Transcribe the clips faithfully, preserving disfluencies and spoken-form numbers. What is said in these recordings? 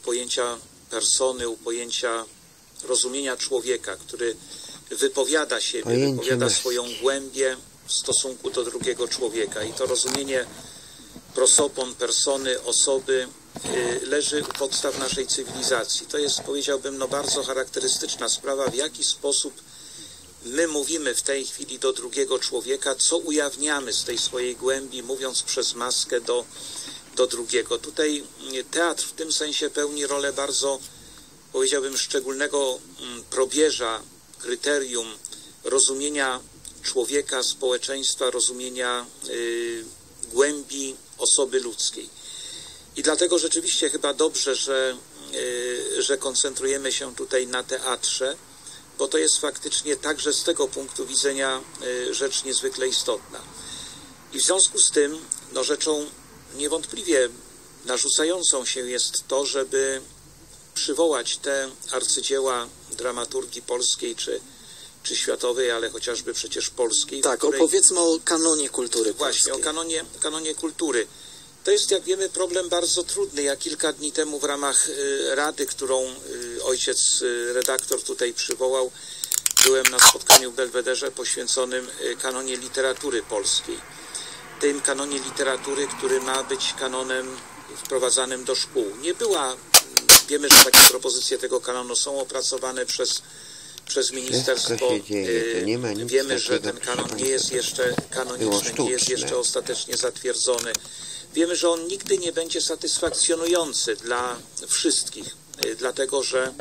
pojęcia persony, u pojęcia rozumienia człowieka, który wypowiada siebie, Pojęcie wypowiada maści. swoją głębię w stosunku do drugiego człowieka. I to rozumienie prosopon, persony, osoby y, leży u podstaw naszej cywilizacji. To jest, powiedziałbym, no bardzo charakterystyczna sprawa, w jaki sposób my mówimy w tej chwili do drugiego człowieka, co ujawniamy z tej swojej głębi, mówiąc przez maskę do, do drugiego. Tutaj teatr w tym sensie pełni rolę bardzo, powiedziałbym, szczególnego probierza, kryterium rozumienia człowieka, społeczeństwa, rozumienia y, głębi osoby ludzkiej. I dlatego rzeczywiście chyba dobrze, że, y, że koncentrujemy się tutaj na teatrze, bo to jest faktycznie także z tego punktu widzenia y, rzecz niezwykle istotna. I w związku z tym no, rzeczą niewątpliwie narzucającą się jest to, żeby przywołać te arcydzieła dramaturgii polskiej czy, czy światowej, ale chociażby przecież polskiej. Tak, której... opowiedzmy o kanonie kultury Właśnie, polskiej. o kanonie, kanonie kultury. To jest, jak wiemy, problem bardzo trudny. Ja kilka dni temu w ramach y, rady, którą y, ojciec y, redaktor tutaj przywołał, byłem na spotkaniu w Belwederze poświęconym y, kanonie literatury polskiej. Tym kanonie literatury, który ma być kanonem wprowadzanym do szkół. Nie była, wiemy, że takie propozycje tego kanonu są opracowane przez, przez ministerstwo. się dzieje, to nie ma nic Wiemy, że takiego, ten kanon proszę nie jest państwa, jeszcze kanoniczny, nie jest sztuczne. jeszcze ostatecznie zatwierdzony. Wiemy, że on nigdy nie będzie satysfakcjonujący dla wszystkich, dlatego że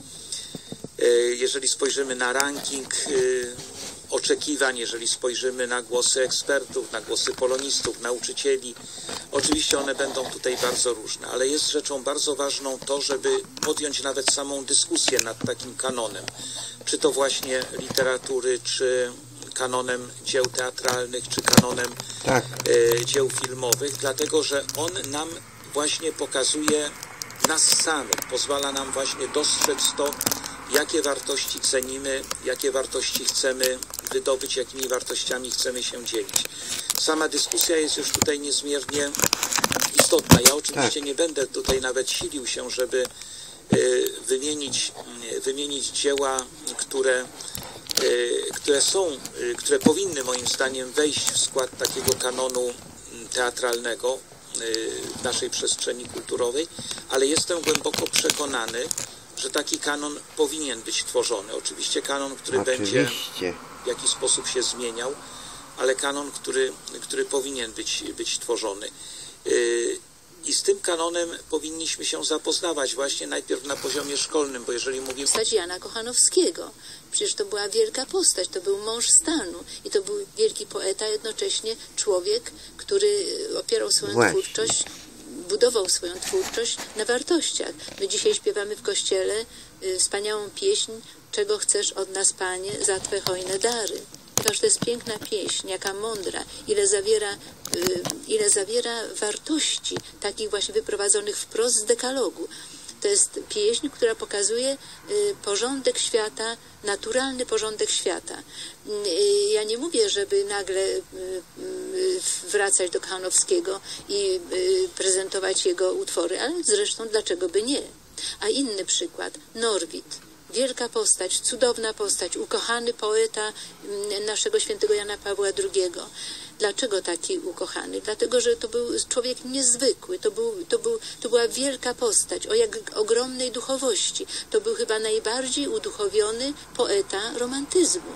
jeżeli spojrzymy na ranking oczekiwań, jeżeli spojrzymy na głosy ekspertów, na głosy polonistów, nauczycieli, oczywiście one będą tutaj bardzo różne, ale jest rzeczą bardzo ważną to, żeby podjąć nawet samą dyskusję nad takim kanonem, czy to właśnie literatury, czy kanonem dzieł teatralnych, czy kanonem Tak. e, dzieł filmowych, dlatego że on nam właśnie pokazuje nas samych, pozwala nam właśnie dostrzec to, jakie wartości cenimy, jakie wartości chcemy wydobyć, jakimi wartościami chcemy się dzielić. Sama dyskusja jest już tutaj niezmiernie istotna. Ja oczywiście Tak. nie będę tutaj nawet silił się, żeby y, wymienić, y, wymienić dzieła, które, y, które są, y, które powinny moim zdaniem wejść w skład takiego kanonu teatralnego y, w naszej przestrzeni kulturowej, ale jestem głęboko przekonany, że taki kanon powinien być tworzony. Oczywiście kanon, który będzie Oczywiście. w jakiś sposób się zmieniał, ale kanon, który, który powinien być, być tworzony. Yy, I z tym kanonem powinniśmy się zapoznawać właśnie najpierw na poziomie szkolnym, bo jeżeli mówimy... Postać Jana Kochanowskiego. Przecież to była wielka postać, to był mąż stanu i to był wielki poeta, jednocześnie człowiek, który opierał swoją Właśnie. twórczość, budował swoją twórczość na wartościach. My dzisiaj śpiewamy w kościele y, wspaniałą pieśń Czego chcesz od nas, Panie, za Twe hojne dary. Ponieważ to jest piękna pieśń, jaka mądra, ile zawiera, y, ile zawiera wartości, takich właśnie wyprowadzonych wprost z dekalogu. To jest pieśń, która pokazuje y, porządek świata, naturalny porządek świata. Y, ja nie mówię, żeby nagle y, y, wracać do Kochanowskiego i y, prezentować jego utwory, ale zresztą dlaczego by nie? A inny przykład, Norwid. Wielka postać, cudowna postać, ukochany poeta naszego świętego Jana Pawła drugiego. Dlaczego taki ukochany? Dlatego, że to był człowiek niezwykły, to, był, to, był, to była wielka postać o jak ogromnej duchowości. To był chyba najbardziej uduchowiony poeta romantyzmu.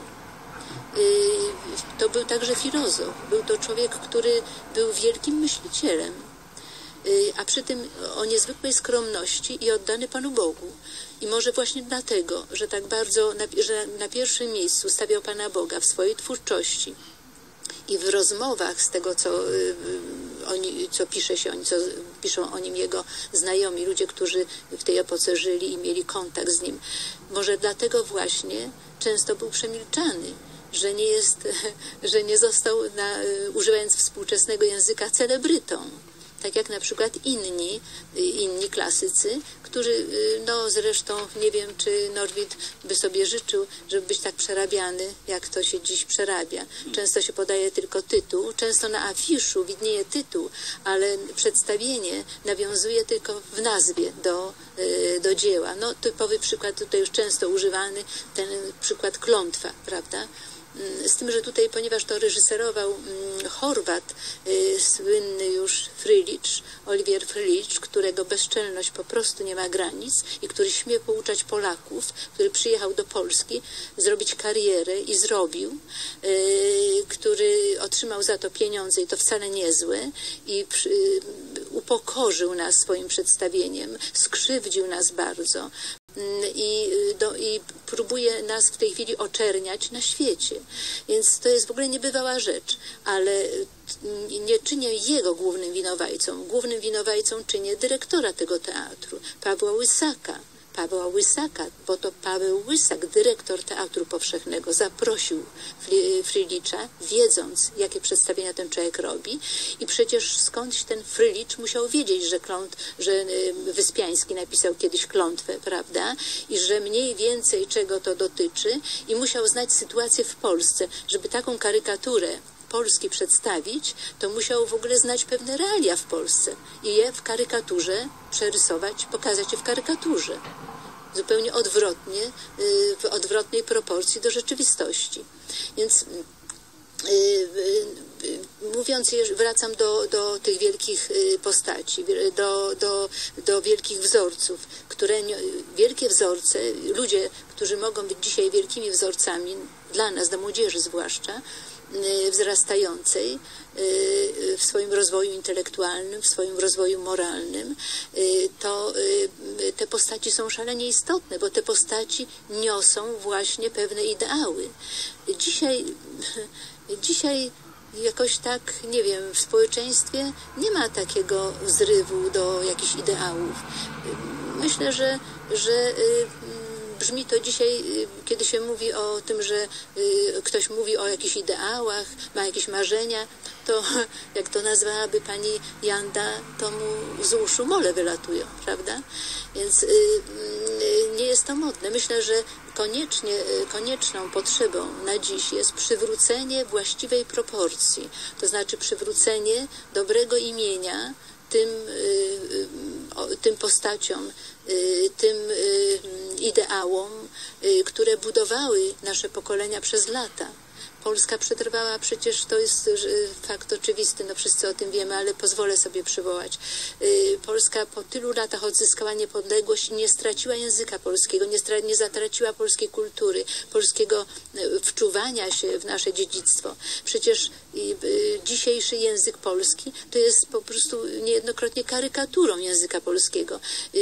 To był także filozof, był to człowiek, który był wielkim myślicielem, a przy tym o niezwykłej skromności i oddany Panu Bogu. I może właśnie dlatego, że tak bardzo, na, że na pierwszym miejscu stawiał Pana Boga w swojej twórczości i w rozmowach z tego, co, y, oni, co pisze się, co piszą o nim jego znajomi, ludzie, którzy w tej epoce żyli i mieli kontakt z nim. Może dlatego właśnie często był przemilczany, że nie jest, że nie został, na, używając współczesnego języka, celebrytą. Tak jak na przykład inni, inni klasycy, którzy którzy, no zresztą nie wiem, czy Norwid by sobie życzył, żeby być tak przerabiany, jak to się dziś przerabia. Często się podaje tylko tytuł, często na afiszu widnieje tytuł, ale przedstawienie nawiązuje tylko w nazwie do, do dzieła. No typowy przykład tutaj już często używany, ten przykład Klątwa, prawda? Z tym, że tutaj, ponieważ to reżyserował Chorwat, słynny już Frljić, Olivier Frljić, którego bezczelność po prostu nie ma granic i który śmie pouczać Polaków, który przyjechał do Polski zrobić karierę i zrobił, który otrzymał za to pieniądze i to wcale niezłe i upokorzył nas swoim przedstawieniem, skrzywdził nas bardzo. I, do, i próbuje nas w tej chwili oczerniać na świecie. Więc to jest w ogóle niebywała rzecz, ale nie czynię jego głównym winowajcą. Głównym winowajcą czynię dyrektora tego teatru, Pawła Łysaka. Pawła Łysaka, bo to Paweł Łysak, dyrektor Teatru Powszechnego, zaprosił Frljića, wiedząc, jakie przedstawienia ten człowiek robi. I przecież skądś ten Frljić musiał wiedzieć, że, kląt, że Wyspiański napisał kiedyś Klątwę, prawda? I że mniej więcej czego to dotyczy. I musiał znać sytuację w Polsce, żeby taką karykaturę Polski przedstawić, to musiał w ogóle znać pewne realia w Polsce i je w karykaturze przerysować, pokazać je w karykaturze. Zupełnie odwrotnie, w odwrotnej proporcji do rzeczywistości. Więc mówiąc, wracam do, do tych wielkich postaci, do, do, do wielkich wzorców, które wielkie wzorce, ludzie, którzy mogą być dzisiaj wielkimi wzorcami, dla nas, dla młodzieży zwłaszcza, wzrastającej w swoim rozwoju intelektualnym, w swoim rozwoju moralnym, to te postaci są szalenie istotne, bo te postaci niosą właśnie pewne ideały. Dzisiaj, dzisiaj jakoś tak, nie wiem, w społeczeństwie nie ma takiego zrywu do jakichś ideałów. Myślę, że, że brzmi to dzisiaj, kiedy się mówi o tym, że ktoś mówi o jakichś ideałach, ma jakieś marzenia, to jak to nazwałaby pani Janda, to mu z uszu mole wylatują, prawda? Więc nie jest to modne. Myślę, że koniecznie, konieczną potrzebą na dziś jest przywrócenie właściwej proporcji, to znaczy przywrócenie dobrego imienia tym, tym postaciom, tym ideałom, które budowały nasze pokolenia przez lata. Polska przetrwała, przecież to jest fakt oczywisty, no wszyscy o tym wiemy, ale pozwolę sobie przywołać. Polska po tylu latach odzyskała niepodległość i nie straciła języka polskiego, nie, stra- nie zatraciła polskiej kultury, polskiego wczuwania się w nasze dziedzictwo. Przecież dzisiejszy język polski to jest po prostu niejednokrotnie karykaturą języka polskiego.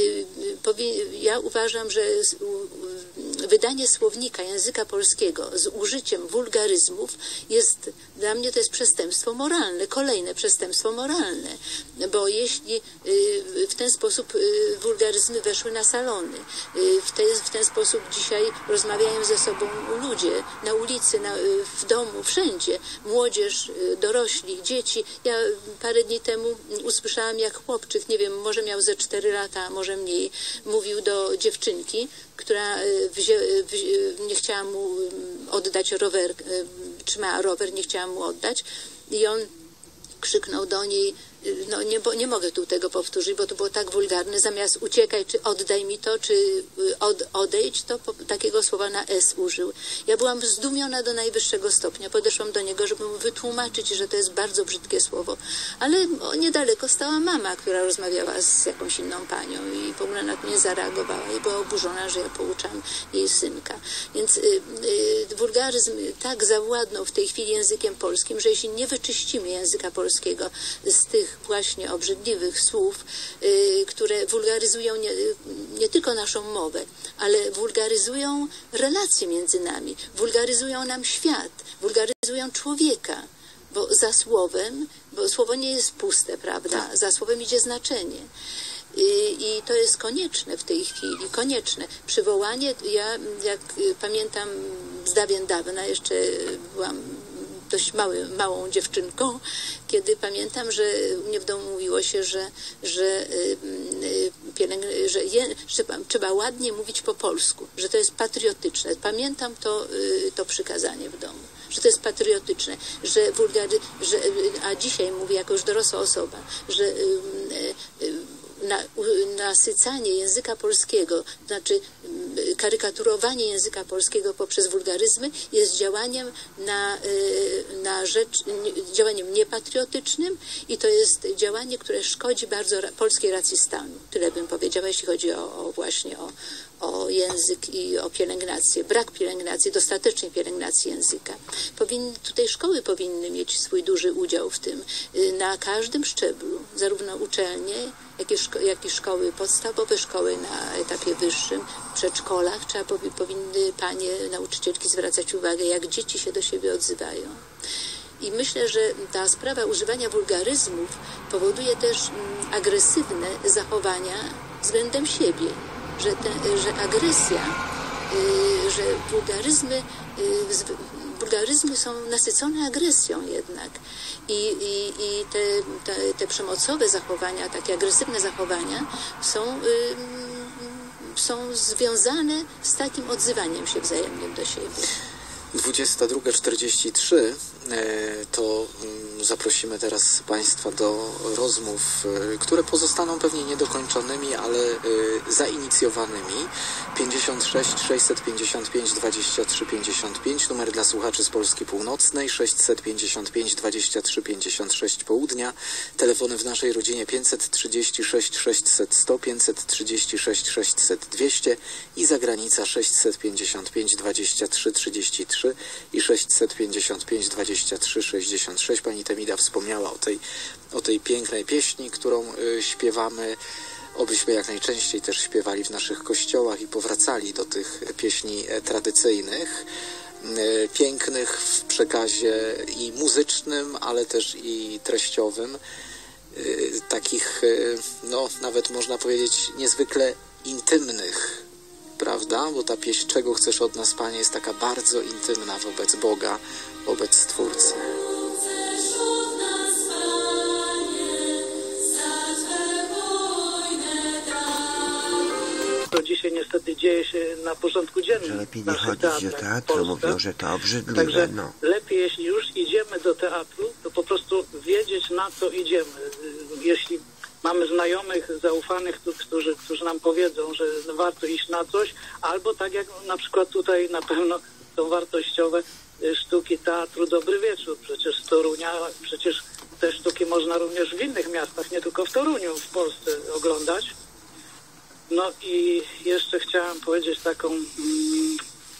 Ja uważam, że wydanie słownika języka polskiego z użyciem wulgaryzmów jest, dla mnie to jest przestępstwo moralne, kolejne przestępstwo moralne, bo jeśli w ten sposób wulgaryzmy weszły na salony, w, te, w ten sposób dzisiaj rozmawiają ze sobą ludzie na ulicy, na, w domu, wszędzie, młodzież, dorośli, dzieci. Ja parę dni temu usłyszałam, jak chłopczyk, nie wiem, może miał ze cztery lata, a może mniej, mówił do dziewczynki, która wzię, nie chciała mu oddać rower, trzymała rower, nie chciała mu oddać i on krzyknął do niej, no nie, bo, nie mogę tu tego powtórzyć, bo to było tak wulgarne, zamiast uciekaj, czy oddaj mi to, czy od, odejdź, to po, takiego słowa na S użył. Ja byłam zdumiona do najwyższego stopnia, podeszłam do niego, żeby mu wytłumaczyć, że to jest bardzo brzydkie słowo, ale o, niedaleko stała mama, która rozmawiała z jakąś inną panią i w ogóle na to nie zareagowała i była oburzona, że ja pouczam jej synka. Więc y, y, wulgaryzm tak zawładnął w tej chwili językiem polskim, że jeśli nie wyczyścimy języka polskiego z tych właśnie obrzydliwych słów, y, które wulgaryzują nie, nie tylko naszą mowę, ale wulgaryzują relacje między nami, wulgaryzują nam świat, wulgaryzują człowieka, bo za słowem, bo słowo nie jest puste, prawda? Za słowem idzie znaczenie. I, I to jest konieczne w tej chwili, konieczne. Przywołanie, ja jak pamiętam z dawien dawna, jeszcze byłam dość mały, małą dziewczynką, kiedy pamiętam, że u mnie w domu mówiło się, że, że, pielęgn- że, je, że trzeba ładnie mówić po polsku, że to jest patriotyczne. Pamiętam to, to przykazanie w domu, że to jest patriotyczne, że wulgary, że, a dzisiaj mówię jako już dorosła osoba, że na, nasycanie języka polskiego, znaczy karykaturowanie języka polskiego poprzez wulgaryzmy jest działaniem na, na rzecz, działaniem niepatriotycznym i to jest działanie, które szkodzi bardzo polskiej racji stanu. Tyle bym powiedziała, jeśli chodzi o, o właśnie o, o język i o pielęgnację. Brak pielęgnacji, dostatecznej pielęgnacji języka. Powinny, tutaj szkoły powinny mieć swój duży udział w tym. Na każdym szczeblu, zarówno uczelnie, jak i, szko jak i szkoły podstawowe, szkoły na etapie wyższym, w przedszkolach, trzeba powi powinny panie nauczycielki zwracać uwagę, jak dzieci się do siebie odzywają. I myślę, że ta sprawa używania wulgaryzmów powoduje też mm, agresywne zachowania względem siebie, że, te, że agresja, y, że wulgaryzmy, y, wulgaryzmy są nasycone agresją jednak. I, i, i te, te, te przemocowe zachowania, takie agresywne zachowania są, y, są związane z takim odzywaniem się wzajemnym do siebie. dwudziesta druga czterdzieści trzy to zaprosimy teraz Państwa do rozmów, które pozostaną pewnie niedokończonymi, ale zainicjowanymi. pięćdziesiąt sześć sześćset pięćdziesiąt pięć dwadzieścia trzy pięćdziesiąt pięć, numer dla słuchaczy z Polski Północnej, sześćset pięćdziesiąt pięć dwadzieścia trzy pięćdziesiąt sześć południa, telefony w naszej rodzinie pięćset trzydzieści sześć sześćset sto, pięćset trzydzieści sześć sześćset dwieście i zagranica sześćset pięćdziesiąt pięć dwadzieścia trzy trzydzieści trzy i sześćset pięćdziesiąt pięć dwadzieścia trzy sześćdziesiąt sześć. Pani Temida wspomniała o tej, o tej pięknej pieśni, którą y, śpiewamy. Obyśmy jak najczęściej też śpiewali w naszych kościołach i powracali do tych pieśni tradycyjnych, y, pięknych w przekazie i muzycznym, ale też i treściowym. Y, takich, y, no nawet można powiedzieć, niezwykle intymnych, prawda? Bo ta pieśń "Czego chcesz od nas, Panie" jest taka bardzo intymna wobec Boga, wobec Stwórcy. To dzisiaj niestety dzieje się na porządku dziennym. Że lepiej nie chodzić do teatru, mówią, że to obrzydliwe. Także no. lepiej, jeśli już idziemy do teatru, to po prostu wiedzieć, na co idziemy. Jeśli mamy znajomych, zaufanych, którzy, którzy nam powiedzą, że warto iść na coś, albo tak jak na przykład tutaj na pewno są wartościowe sztuki teatru Dobry Wieczór. Przecież z Torunia, przecież te sztuki można również w innych miastach, nie tylko w Toruniu, w Polsce oglądać. No i jeszcze chciałem powiedzieć taką mm,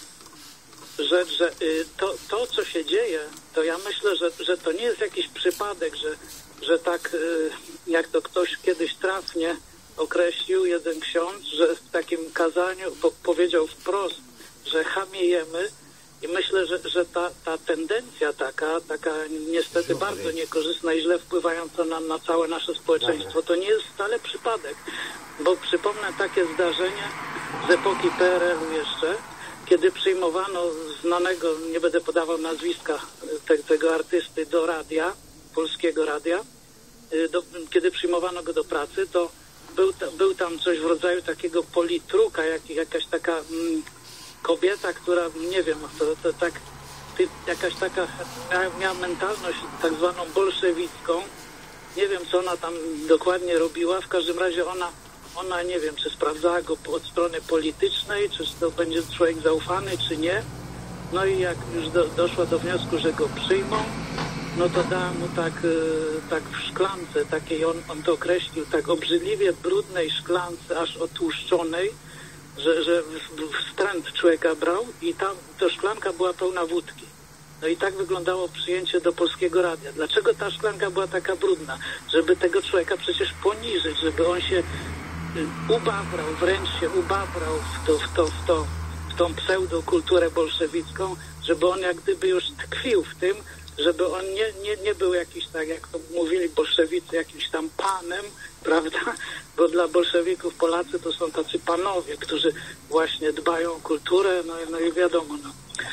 rzecz, że y, to, to, co się dzieje, to ja myślę, że, że to nie jest jakiś przypadek, że, że tak y, jak to ktoś kiedyś trafnie określił, jeden ksiądz, że w takim kazaniu po, powiedział wprost, że chamiejemy. I myślę, że, że ta, ta tendencja taka, taka niestety bardzo niekorzystna i źle wpływająca nam na całe nasze społeczeństwo, to nie jest wcale przypadek. Bo przypomnę takie zdarzenie z epoki P R L-u jeszcze, kiedy przyjmowano znanego, nie będę podawał nazwiska te, tego artysty do radia, polskiego radia, do, kiedy przyjmowano go do pracy, to był, był tam coś w rodzaju takiego politruka, jak, jakaś taka... Mm, kobieta, która, nie wiem, to, to tak, ty, jakaś taka miała, miała mentalność tak zwaną bolszewicką. Nie wiem, co ona tam dokładnie robiła. W każdym razie ona, ona nie wiem, czy sprawdzała go od strony politycznej, czy to będzie człowiek zaufany, czy nie. No i jak już do, doszła do wniosku, że go przyjmą, no to dała mu tak, tak w szklance, takiej, on, on to określił, tak obrzydliwie brudnej szklance, aż otłuszczonej, że, że wstręt człowieka brał i tam ta szklanka była pełna wódki. No i tak wyglądało przyjęcie do Polskiego Radia. Dlaczego ta szklanka była taka brudna? Żeby tego człowieka przecież poniżyć, żeby on się ubabrał, wręcz się ubabrał w to, w to, w to, w tą pseudokulturę bolszewicką, żeby on jak gdyby już tkwił w tym, żeby on nie, nie, nie był jakiś, tak jak to mówili bolszewicy, jakimś tam panem, prawda? Bo dla bolszewików Polacy to są tacy panowie, którzy właśnie dbają o kulturę, no, no i wiadomo, no.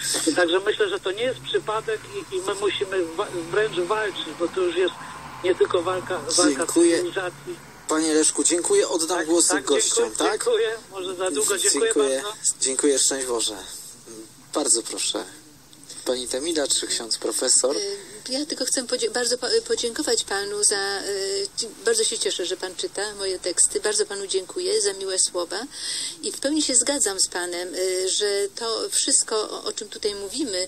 Także myślę, że to nie jest przypadek i, i my musimy wa wręcz walczyć, bo to już jest nie tylko walka, walka cywilizacji. Panie Leszku, dziękuję. Oddam tak, głos tak, gościom, dziękuję, tak? Dziękuję, może za długo. Dziękuję, dziękuję bardzo. Dziękuję, szczęść Boże. Bardzo proszę. Pani Temida czy ksiądz profesor? Ja tylko chcę podzie bardzo podziękować panu za... Bardzo się cieszę, że pan czyta moje teksty. Bardzo panu dziękuję za miłe słowa. I w pełni się zgadzam z panem, że to wszystko, o czym tutaj mówimy,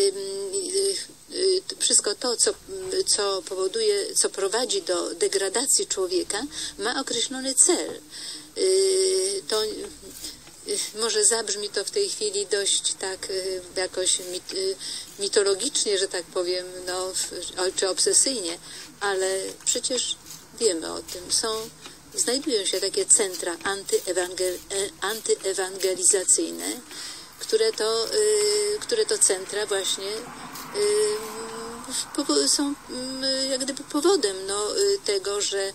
wszystko to, co, co powoduje, co prowadzi do degradacji człowieka, ma określony cel. To może zabrzmi to w tej chwili dość tak jakoś mit, mitologicznie, że tak powiem, no, czy obsesyjnie, ale przecież wiemy o tym. Są, znajdują się takie centra antyewangel, antyewangelizacyjne, które to, które to centra właśnie są jak gdyby powodem no, tego, że,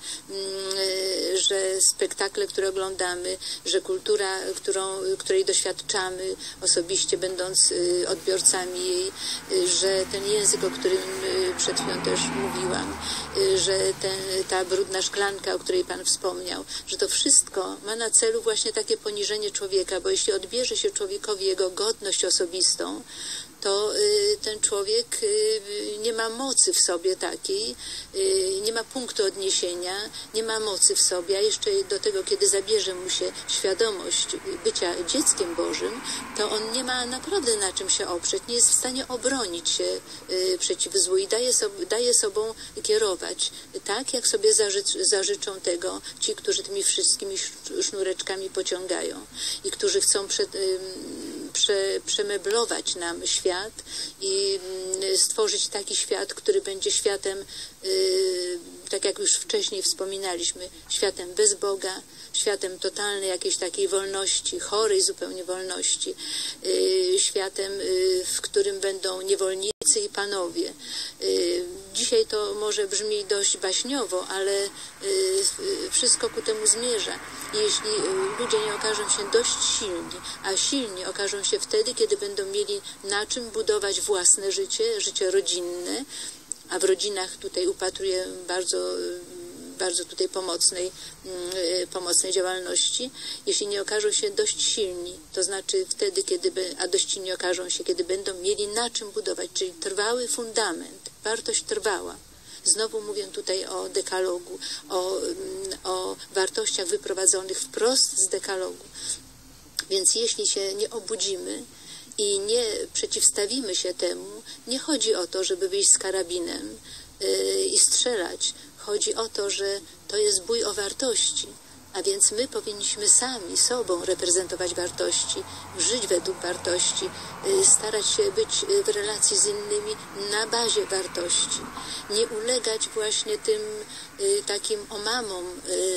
że spektakle, które oglądamy, że kultura, którą, której doświadczamy osobiście, będąc odbiorcami jej, że ten język, o którym przed chwilą też mówiłam, że ten, ta brudna szklanka, o której pan wspomniał, że to wszystko ma na celu właśnie takie poniżenie człowieka, bo jeśli odbierze się człowiekowi jego godność osobistą, to y, ten człowiek y, nie ma mocy w sobie takiej, y, nie ma punktu odniesienia, nie ma mocy w sobie, a jeszcze do tego, kiedy zabierze mu się świadomość bycia dzieckiem Bożym, to on nie ma naprawdę na czym się oprzeć, nie jest w stanie obronić się y, przeciw złu i daje, so, daje sobą kierować, tak jak sobie zaży, zażyczą tego ci, którzy tymi wszystkimi sznureczkami pociągają i którzy chcą przed, y, prze, przemeblować nam świat i stworzyć taki świat, który będzie światem, tak jak już wcześniej wspominaliśmy, światem bez Boga, światem totalnej jakiejś takiej wolności, chorej zupełnie wolności, światem, w którym będą niewolnicy i panowie. Dzisiaj to może brzmi dość baśniowo, ale wszystko ku temu zmierza. Jeśli ludzie nie okażą się dość silni, a silni okażą się wtedy, kiedy będą mieli na czym budować własne życie, życie rodzinne, a w rodzinach tutaj upatruję bardzo bardzo tutaj pomocnej, pomocnej działalności, jeśli nie okażą się dość silni, to znaczy wtedy, kiedy, by, a dość silni okażą się, kiedy będą mieli na czym budować, czyli trwały fundament, wartość trwała. Znowu mówię tutaj o dekalogu, o, o wartościach wyprowadzonych wprost z dekalogu. Więc jeśli się nie obudzimy i nie przeciwstawimy się temu, nie chodzi o to, żeby wyjść z karabinem yy, i strzelać. Chodzi o to, że to jest bój o wartości, a więc my powinniśmy sami sobą reprezentować wartości, żyć według wartości, starać się być w relacji z innymi na bazie wartości. Nie ulegać właśnie tym takim omamom,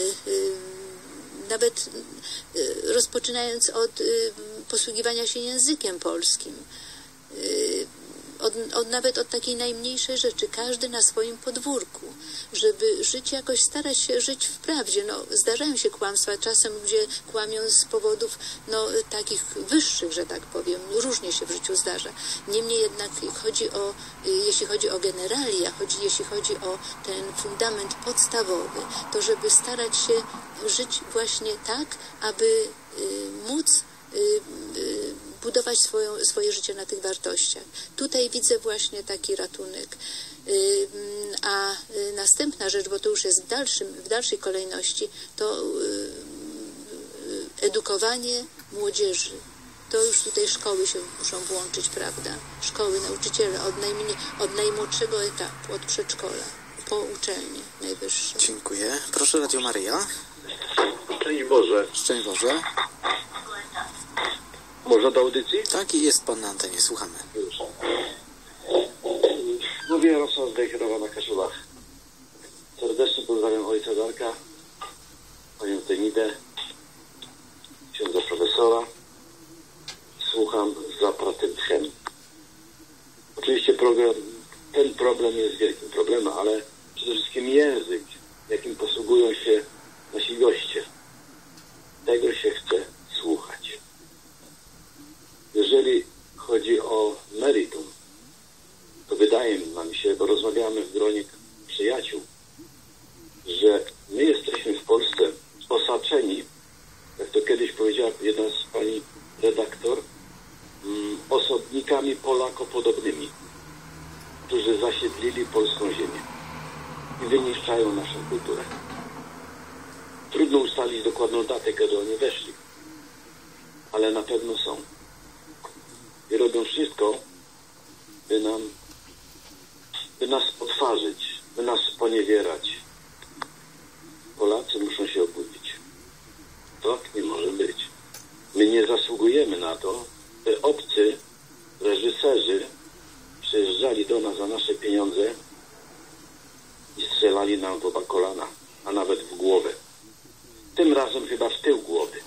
nawet rozpoczynając od posługiwania się językiem polskim. Od, od, nawet od takiej najmniejszej rzeczy, każdy na swoim podwórku, żeby żyć jakoś, starać się żyć w prawdzie. No, zdarzają się kłamstwa, czasem ludzie kłamią z powodów no, takich wyższych, że tak powiem, różnie się w życiu zdarza. Niemniej jednak chodzi o, jeśli chodzi o generalia, chodzi, jeśli chodzi o ten fundament podstawowy, to żeby starać się żyć właśnie tak, aby y, móc y, y, budować swoją, swoje życie na tych wartościach. Tutaj widzę właśnie taki ratunek. A następna rzecz, bo to już jest w, dalszym, w dalszej kolejności, to edukowanie młodzieży. To już tutaj szkoły się muszą włączyć, prawda? Szkoły, nauczyciele od, najmniej, od najmłodszego etapu, od przedszkola po uczelnię najwyższą. Dziękuję. Proszę, Radio Maryja. Szczęść Boże. Szczęść Boże. Można do audycji? Tak, i jest pan na antenie, słuchamy. Już. Mówię Jarosław Zdejherowa na Kaszubach. Serdecznie pozdrawiam ojca Darka, panią Temidę, księdza profesora. Słucham z zapratyczem. Oczywiście program, ten problem jest wielkim problemem, ale przede wszystkim język, jakim posługują się nasi goście. Tego się chce słuchać. Jeżeli chodzi o spotykamy w gronie przyjaciół, że my jesteśmy w Polsce osaczeni, jak to kiedyś powiedziała jedna z pani redaktor, mm, osobnikami polakopodobnymi, którzy zasiedlili polską ziemię i wyniszczają naszą kulturę. Trudno ustalić dokładną datę, kiedy oni weszli, ale na pewno są. I robią wszystko, by nam, by nas potwarzyć, by nas sponiewierać. Polacy muszą się obudzić. Tak nie może być. My nie zasługujemy na to, by obcy reżyserzy przyjeżdżali do nas za nasze pieniądze i strzelali nam w oba kolana, a nawet w głowę. Tym razem chyba w tył głowy.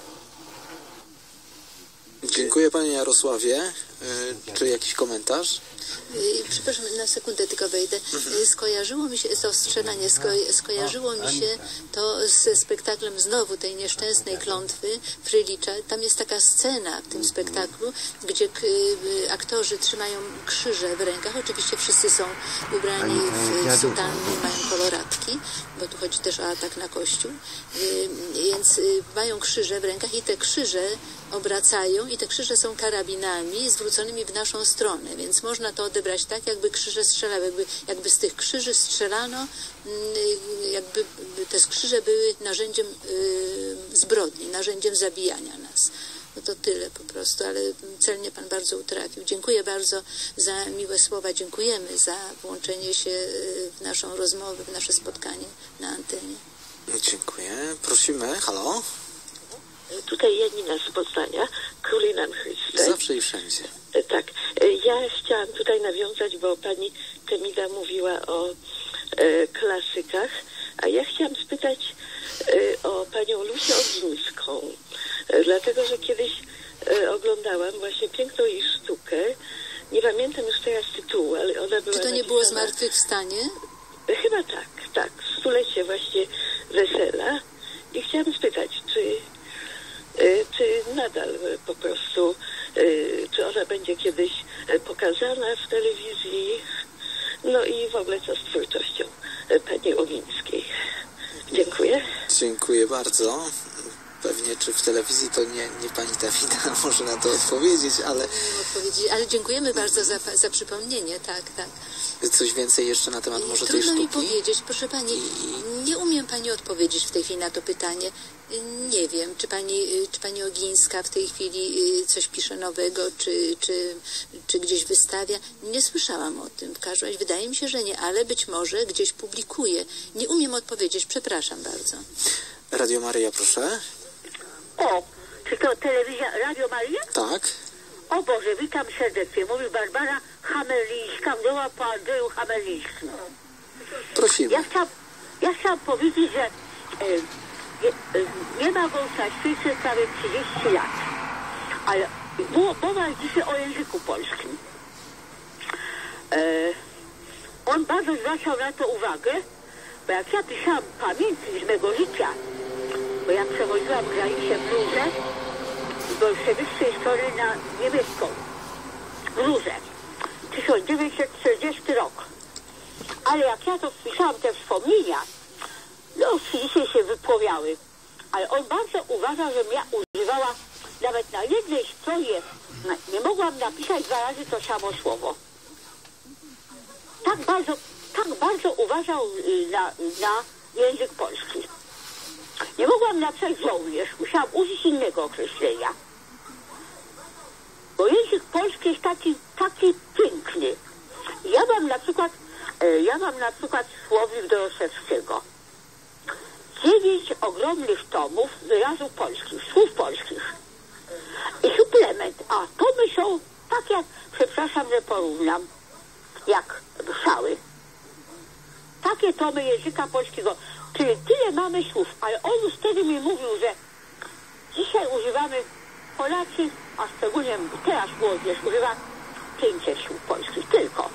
Dziękuję panie Jarosławie. Y, Czy jakiś komentarz? Y, Przepraszam, na sekundę tylko wejdę. Y, Skojarzyło mi się to strzelanie, sko skojarzyło mi się to ze spektaklem znowu tej nieszczęsnej klątwy Frylicza. Tam jest taka scena w tym spektaklu, gdzie k y, aktorzy trzymają krzyże w rękach. Oczywiście wszyscy są ubrani w sutanny, mają koloratki, bo tu chodzi też o atak na kościół. Y, więc y, mają krzyże w rękach i te krzyże obracają i te krzyże są karabinami zwróconymi w naszą stronę, więc można to odebrać tak, jakby krzyże strzelały, jakby, jakby z tych krzyży strzelano, jakby te krzyże były narzędziem yy, zbrodni, narzędziem zabijania nas. No to tyle po prostu, ale celnie pan bardzo utrafił. Dziękuję bardzo za miłe słowa, dziękujemy za włączenie się w naszą rozmowę, w nasze spotkanie na antenie. Dziękuję. Prosimy. Halo? Tutaj Janina z Poznania, Króli nam Chryste. Zawsze i wszędzie. Tak. Ja chciałam tutaj nawiązać, bo pani Temida mówiła o e, klasykach, a ja chciałam spytać e, o panią Lusię Ogińską, e, dlatego, że kiedyś e, oglądałam właśnie piękną jej sztukę. Nie pamiętam już teraz tytułu, ale ona była... Czy to nie było Zmartwychwstanie? Chyba tak, tak. Stulecie właśnie wesela. I chciałam spytać, czy... czy nadal po prostu, czy ona będzie kiedyś pokazana w telewizji, no i w ogóle co z twórczością pani Ogińskiej. Dziękuję. Dziękuję bardzo. Pewnie czy w telewizji to nie, nie pani Dawida może na to odpowiedzieć, ale... Odpowiedzi, ale dziękujemy bardzo za, za przypomnienie, tak, tak. Coś więcej jeszcze na temat może tej Trudno sztuki? mi powiedzieć, proszę pani, I... nie umiem pani odpowiedzieć w tej chwili na to pytanie. Nie wiem, czy pani, czy pani Ogińska w tej chwili coś pisze nowego, czy, czy, czy gdzieś wystawia. Nie słyszałam o tym. W każdym razie wydaje mi się, że nie, ale być może gdzieś publikuje. Nie umiem odpowiedzieć, przepraszam bardzo. Radio Maryja, proszę. O, czy to telewizja Radio Maryja? Tak. O Boże, witam serdecznie. Mówi Barbara Hamerlińska, była po Andrzeju Hamerlińskim. Prosimy. Ja chciałam, ja chciałam powiedzieć, że e, nie, e, nie ma go na świecie prawie trzydzieści lat. Ale było, mowa jest dzisiaj o języku polskim. E, on bardzo zwracał na to uwagę, bo jak ja pisałam pamiętnik z mego życia, bo ja przewoziłam granicę w Luzę z bolszewickiej strony na niemiecką. W Luzę. tysiąc dziewięćset czterdziesty rok. Ale jak ja to wpisałam, te wspomnienia, no oczywiście się wypłowiały. Ale on bardzo uważał, żebym ja używała nawet na jednej stronie, nie mogłam napisać dwa razy to samo słowo. Tak bardzo, tak bardzo uważał na, na język polski. Nie mogłam napisać żołnierz, musiałam użyć innego określenia. Bo język polski jest taki, taki piękny. Ja mam na przykład, ja mam na przykład słownik Doroszewskiego. Dziewięć ogromnych tomów wyrazów polskich, słów polskich. I suplement, a tomy są tak jak, przepraszam, że porównam, jak szały. Takie tomy języka polskiego. Czyli tyle mamy słów, ale on już wtedy mi mówił, że dzisiaj używamy, Polacy, a szczególnie teraz młodzież używa pięćset słów polskich tylko.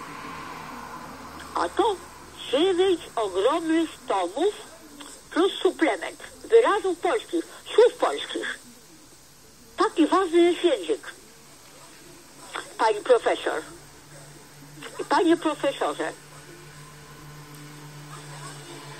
A to dziewięć ogromnych tomów plus suplement wyrazów polskich, słów polskich. Taki ważny jest język. Pani profesor. I panie profesorze,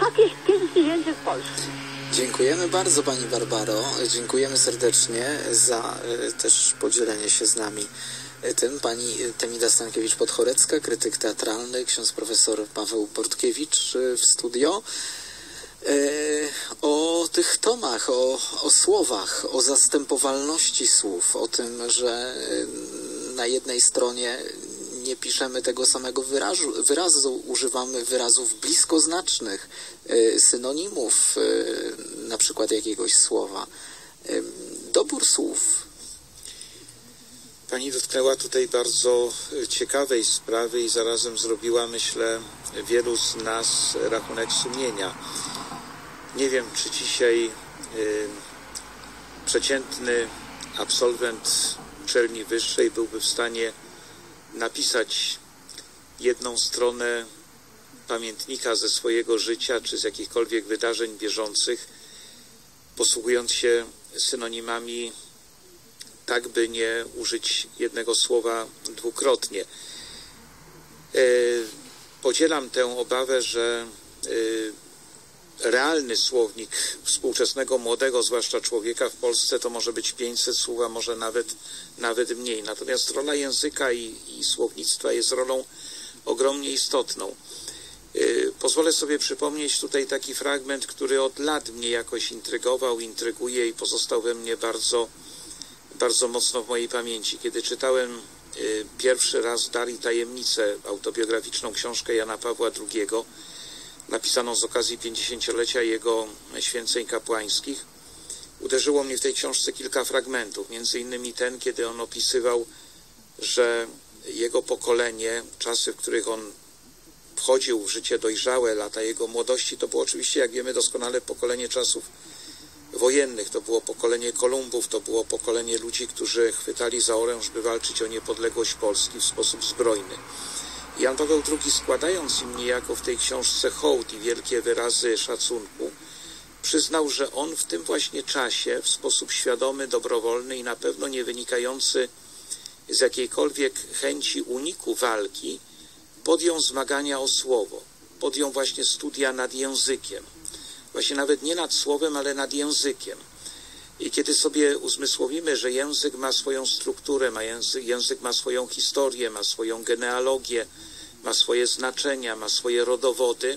Tak jest piękny język polski. Dziękujemy bardzo Pani Barbaro, dziękujemy serdecznie za y, też podzielenie się z nami tym. Pani Temida Stankiewicz-Podchorecka, krytyk teatralny, ksiądz profesor Paweł Portkiewicz y, w studio. Y, o tych tomach, o, o słowach, o zastępowalności słów, o tym, że y, na jednej stronie nie piszemy tego samego wyrazu, wyrazu używamy wyrazów bliskoznacznych, y, synonimów y, na przykład jakiegoś słowa. Y, dobór słów. Pani dotknęła tutaj bardzo ciekawej sprawy i zarazem zrobiła, myślę, wielu z nas rachunek sumienia. Nie wiem, czy dzisiaj y, przeciętny absolwent uczelni wyższej byłby w stanie napisać jedną stronę pamiętnika ze swojego życia, czy z jakichkolwiek wydarzeń bieżących, posługując się synonimami, tak by nie użyć jednego słowa dwukrotnie. Podzielam tę obawę, że realny słownik współczesnego młodego, zwłaszcza człowieka w Polsce, to może być pięćset słów, a może nawet, nawet mniej. Natomiast rola języka i, i słownictwa jest rolą ogromnie istotną. Pozwolę sobie przypomnieć tutaj taki fragment, który od lat mnie jakoś intrygował, intryguje i pozostał we mnie bardzo, bardzo mocno w mojej pamięci. Kiedy czytałem pierwszy raz Dar i tajemnicę, autobiograficzną książkę Jana Pawła drugiego, napisaną z okazji pięćdziesięciolecia jego święceń kapłańskich, uderzyło mnie w tej książce kilka fragmentów, między innymi ten, kiedy on opisywał, że jego pokolenie, czasy, w których on wchodził w życie dojrzałe, lata jego młodości, to było oczywiście, jak wiemy doskonale, pokolenie czasów wojennych, to było pokolenie Kolumbów, to było pokolenie ludzi, którzy chwytali za oręż, by walczyć o niepodległość Polski w sposób zbrojny. Jan Paweł drugi, składając im niejako w tej książce hołd i wielkie wyrazy szacunku, przyznał, że on w tym właśnie czasie w sposób świadomy, dobrowolny i na pewno nie wynikający z jakiejkolwiek chęci uniku walki podjął zmagania o słowo, podjął właśnie studia nad językiem, właśnie nawet nie nad słowem, ale nad językiem. I kiedy sobie uzmysłowimy, że język ma swoją strukturę, ma język, język ma swoją historię, ma swoją genealogię, ma swoje znaczenia, ma swoje rodowody,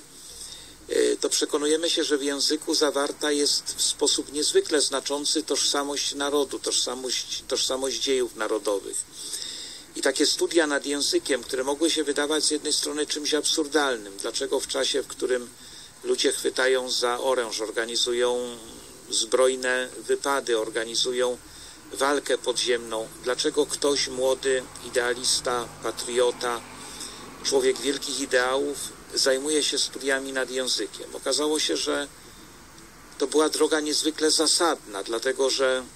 to przekonujemy się, że w języku zawarta jest w sposób niezwykle znaczący tożsamość narodu, tożsamość, tożsamość dziejów narodowych. I takie studia nad językiem, które mogły się wydawać z jednej strony czymś absurdalnym. Dlaczego w czasie, w którym ludzie chwytają za oręż, organizują zbrojne wypady, organizują walkę podziemną, dlaczego ktoś młody, idealista, patriota, człowiek wielkich ideałów zajmuje się studiami nad językiem? Okazało się, że to była droga niezwykle zasadna, dlatego że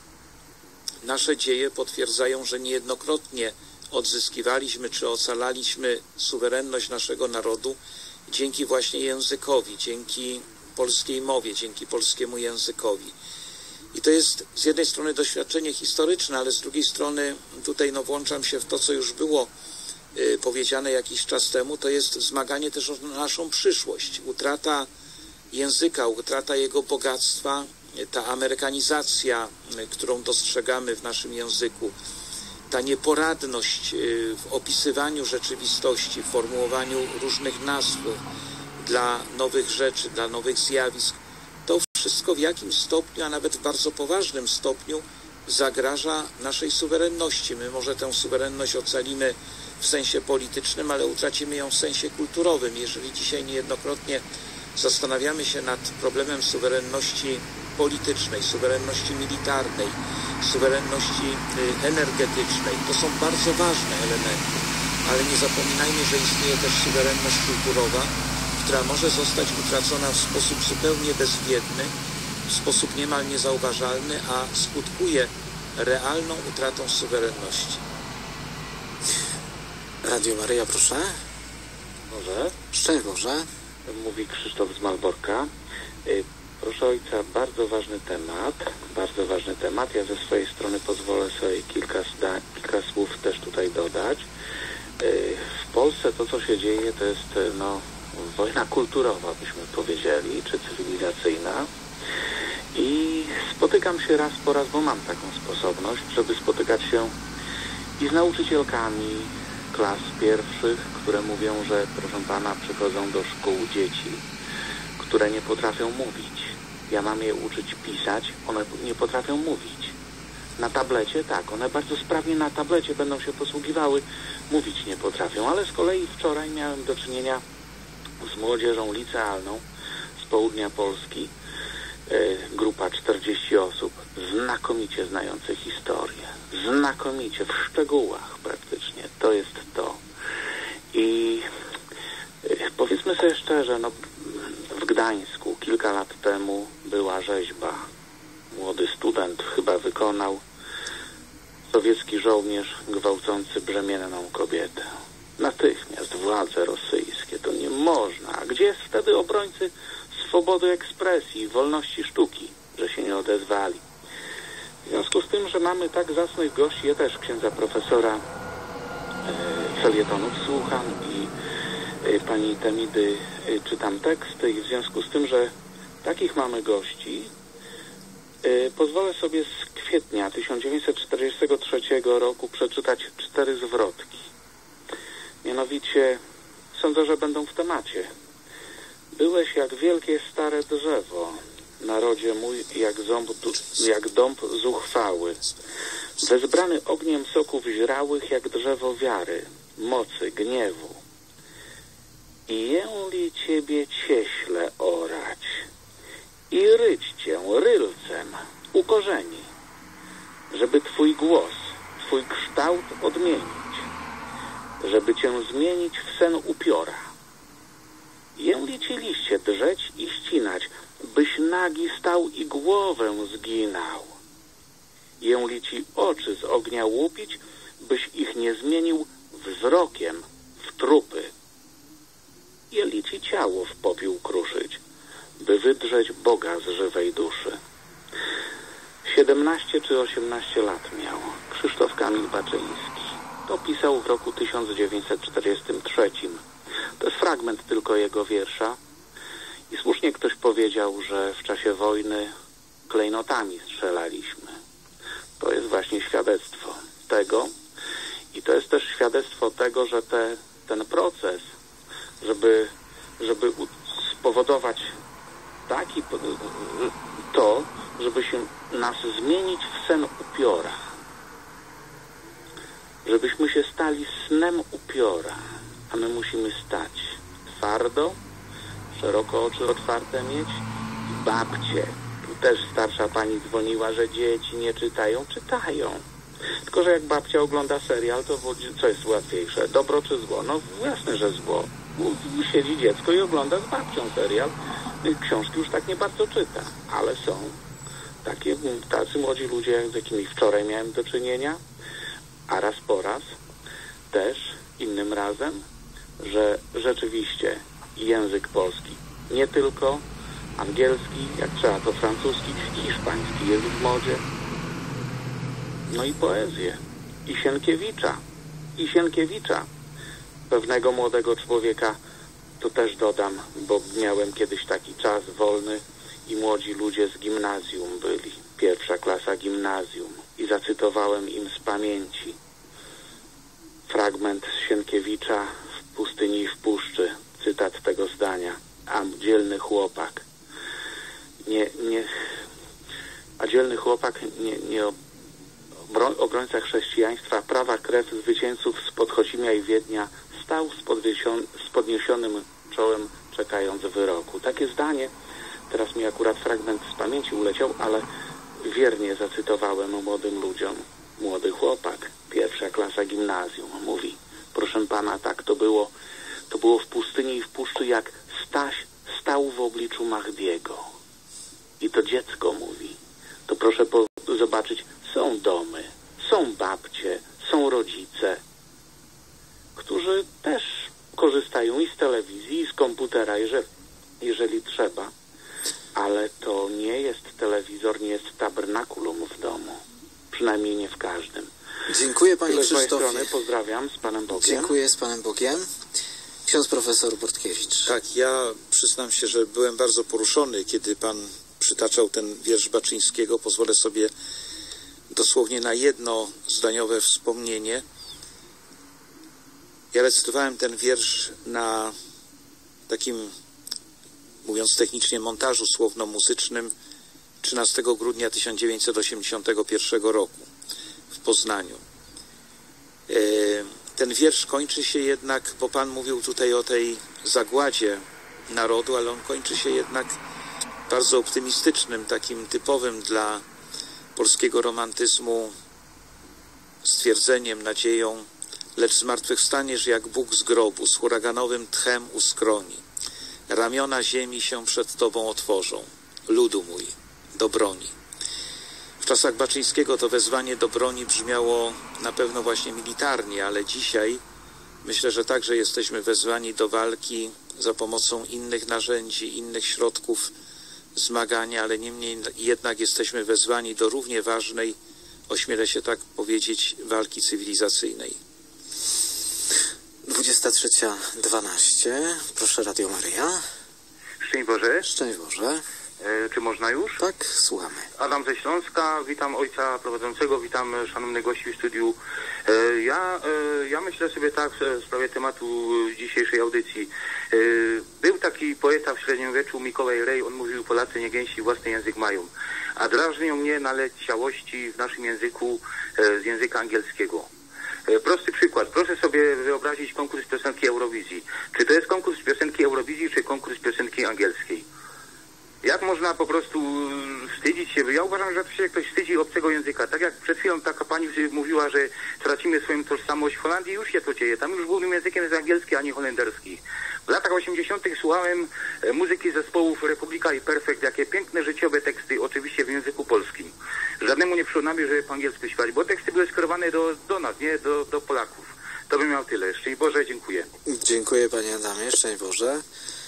nasze dzieje potwierdzają, że niejednokrotnie odzyskiwaliśmy czy ocalaliśmy suwerenność naszego narodu dzięki właśnie językowi, dzięki polskiej mowie, dzięki polskiemu językowi. I to jest z jednej strony doświadczenie historyczne, ale z drugiej strony tutaj no, włączam się w to, co już było y, powiedziane jakiś czas temu, to jest zmaganie też o naszą przyszłość. Utrata języka, utrata jego bogactwa, ta amerykanizacja, y, którą dostrzegamy w naszym języku, ta nieporadność y, w opisywaniu rzeczywistości, w formułowaniu różnych nazw dla nowych rzeczy, dla nowych zjawisk, to wszystko w jakimś stopniu, a nawet w bardzo poważnym stopniu zagraża naszej suwerenności. My może tę suwerenność ocalimy w sensie politycznym, ale utracimy ją w sensie kulturowym. Jeżeli dzisiaj niejednokrotnie zastanawiamy się nad problemem suwerenności politycznej, suwerenności militarnej, suwerenności energetycznej, to są bardzo ważne elementy, ale nie zapominajmy, że istnieje też suwerenność kulturowa, która może zostać utracona w sposób zupełnie bezwiedny, w sposób niemal niezauważalny, a skutkuje realną utratą suwerenności. Radio Maryja, proszę. Może? Szczęść Boże. Mówi Krzysztof z Malborka. Proszę ojca, bardzo ważny temat, bardzo ważny temat. Ja ze swojej strony pozwolę sobie kilka, zda, kilka słów też tutaj dodać. W Polsce to, co się dzieje, to jest no, wojna kulturowa, byśmy powiedzieli, czy cywilizacyjna. I spotykam się raz po raz, bo mam taką sposobność, żeby spotykać się i z nauczycielkami klas pierwszych, które mówią, że proszę pana, przychodzą do szkół dzieci, które nie potrafią mówić. Ja mam je uczyć pisać, one nie potrafią mówić. Na tablecie, tak, one bardzo sprawnie na tablecie będą się posługiwały, mówić nie potrafią, ale z kolei wczoraj miałem do czynienia z młodzieżą licealną z południa Polski, y, grupa czterdzieści osób, znakomicie znających historię, znakomicie, w szczegółach praktycznie, to jest to. I y, powiedzmy sobie szczerze, no, w Gdańsku kilka lat temu była rzeźba. Młody student chyba wykonał sowiecki żołnierz gwałcący brzemienną kobietę. Natychmiast władze rosyjskie, to nie można. A gdzie jest wtedy obrońcy swobody ekspresji i wolności sztuki, że się nie odezwali? W związku z tym, że mamy tak zacnych gości, ja też księdza profesora e, felietonów słucham i e, pani Temidy e, czytam teksty i w związku z tym, że takich mamy gości, e, pozwolę sobie z kwietnia tysiąc dziewięćset czterdziestego trzeciego roku przeczytać cztery zwrotki. Mianowicie, sądzę, że będą w temacie. Byłeś jak wielkie stare drzewo, narodzie mój, jak, ząb, jak dąb zuchwały, wezbrany ogniem soków źrałych, jak drzewo wiary, mocy, gniewu. I jęli ciebie cieśle orać i ryć cię rylcem u korzeni, żeby twój głos, twój kształt odmienić, żeby cię zmienić w sen upiora. Jęli ci liście drzeć i ścinać, byś nagi stał i głowę zginał. Jęli ci oczy z ognia łupić, byś ich nie zmienił wzrokiem w trupy. Jęli ci ciało w popiół kruszyć, by wydrzeć Boga z żywej duszy. Siedemnaście czy osiemnaście lat miał Krzysztof Kamil Baczyński. To pisał w roku tysiąc dziewięćset czterdziestym trzecim. To jest fragment tylko jego wiersza. I słusznie ktoś powiedział, że w czasie wojny klejnotami strzelaliśmy. To jest właśnie świadectwo tego. I to jest też świadectwo tego, że te, ten proces, żeby, żeby spowodować taki to, żeby się nas zmienić w sen upiora. Żebyśmy się stali snem upiora, a my musimy stać twardo, szeroko oczy otwarte mieć i babcie. Tu też starsza pani dzwoniła, że dzieci nie czytają. Czytają. Tylko że jak babcia ogląda serial, to co jest łatwiejsze? Dobro czy zło? No jasne, że zło. Siedzi dziecko i ogląda z babcią serial. Książki już tak nie bardzo czyta, ale są takie, tacy młodzi ludzie, z jakimi wczoraj miałem do czynienia, a raz po raz też innym razem, że rzeczywiście język polski, nie tylko angielski, jak trzeba to francuski, hiszpański jest w modzie, no i poezję, i Sienkiewicza, i Sienkiewicza, pewnego młodego człowieka, to też dodam, bo miałem kiedyś taki czas wolny i młodzi ludzie z gimnazjum byli, pierwsza klasa gimnazjum, i zacytowałem im z pamięci fragment z Sienkiewicza w Pustyni i w puszczy, cytat tego zdania. A dzielny chłopak nie, nie a dzielny chłopak nie, nie obrońca chrześcijaństwa, prawa krew zwycięzców z Podchocimia i Wiednia, stał z, z podniesionym czołem, czekając wyroku. Takie zdanie, teraz mi akurat fragment z pamięci uleciał, ale wiernie zacytowałem młodym ludziom. Młody chłopak, pierwsza klasa gimnazjum, mówi, proszę pana, tak to było, to było w pustyni i w puszczy, jak Staś stał w obliczu Mahdiego. I to dziecko mówi. To proszę po zobaczyć, są domy, są babcie, są rodzice, którzy też korzystają i z telewizji, i z komputera, jeżeli, jeżeli trzeba. Ale to nie jest telewizor, nie jest tabernakulum w domu. Przynajmniej nie w każdym. Dziękuję panie Tyle z mojej Krzysztofie. strony, pozdrawiam, z Panem Bogiem. Dziękuję, z Panem Bogiem. Ksiądz profesor Bortkiewicz. Tak, ja przyznam się, że byłem bardzo poruszony, kiedy pan przytaczał ten wiersz Baczyńskiego. Pozwolę sobie dosłownie na jedno zdaniowe wspomnienie. Ja recytowałem ten wiersz na takim, mówiąc technicznie, montażu słowno-muzycznym trzynastego grudnia tysiąc dziewięćset osiemdziesiątego pierwszego roku w Poznaniu. Ten wiersz kończy się jednak, bo pan mówił tutaj o tej zagładzie narodu, ale on kończy się jednak bardzo optymistycznym, takim typowym dla polskiego romantyzmu stwierdzeniem, nadzieją: lecz zmartwychwstaniesz jak Bóg z grobu, z huraganowym tchem u skroni. Ramiona ziemi się przed Tobą otworzą. Ludu mój, do broni. W czasach Baczyńskiego to wezwanie do broni brzmiało na pewno właśnie militarnie, ale dzisiaj myślę, że także jesteśmy wezwani do walki za pomocą innych narzędzi, innych środków zmagania, ale niemniej jednak jesteśmy wezwani do równie ważnej, ośmielę się tak powiedzieć, walki cywilizacyjnej. dwudziesta trzecia dwanaście. Proszę, Radio Maryja. Szczęść Boże. Szczęść Boże. E, czy można już? Tak, słuchamy. Adam ze Śląska, witam ojca prowadzącego, witam szanownych gości w studiu. E, ja, e, ja myślę sobie tak w sprawie tematu dzisiejszej audycji. E, był taki poeta w średniowieczu, Mikołaj Rej, on mówił: Polacy nie gęsi własny język mają. A drażnią mnie naleciałości w naszym języku e, z języka angielskiego. E, prosty przykład. Proszę sobie wyobrazić konkurs piosenki Eurowizji. Czy to jest konkurs piosenki Eurowizji, czy konkurs piosenki angielskiej? Jak można po prostu wstydzić się? Ja uważam, że to się ktoś wstydzi obcego języka. Tak jak przed chwilą taka pani mówiła, że tracimy swoją tożsamość. W Holandii już się to dzieje. Tam już głównym językiem jest angielski, a nie holenderski. W latach osiemdziesiątych słuchałem muzyki zespołów Republika i Perfekt. Jakie piękne, życiowe teksty, oczywiście w języku polskim. Żadnemu nie przekonamy, żeby po angielsku śpiewać, bo teksty były skierowane do, do nas, nie do, do Polaków. To bym miał tyle. Szczęść Boże, dziękuję. Dziękuję, panie Adamie. Szczęść Boże.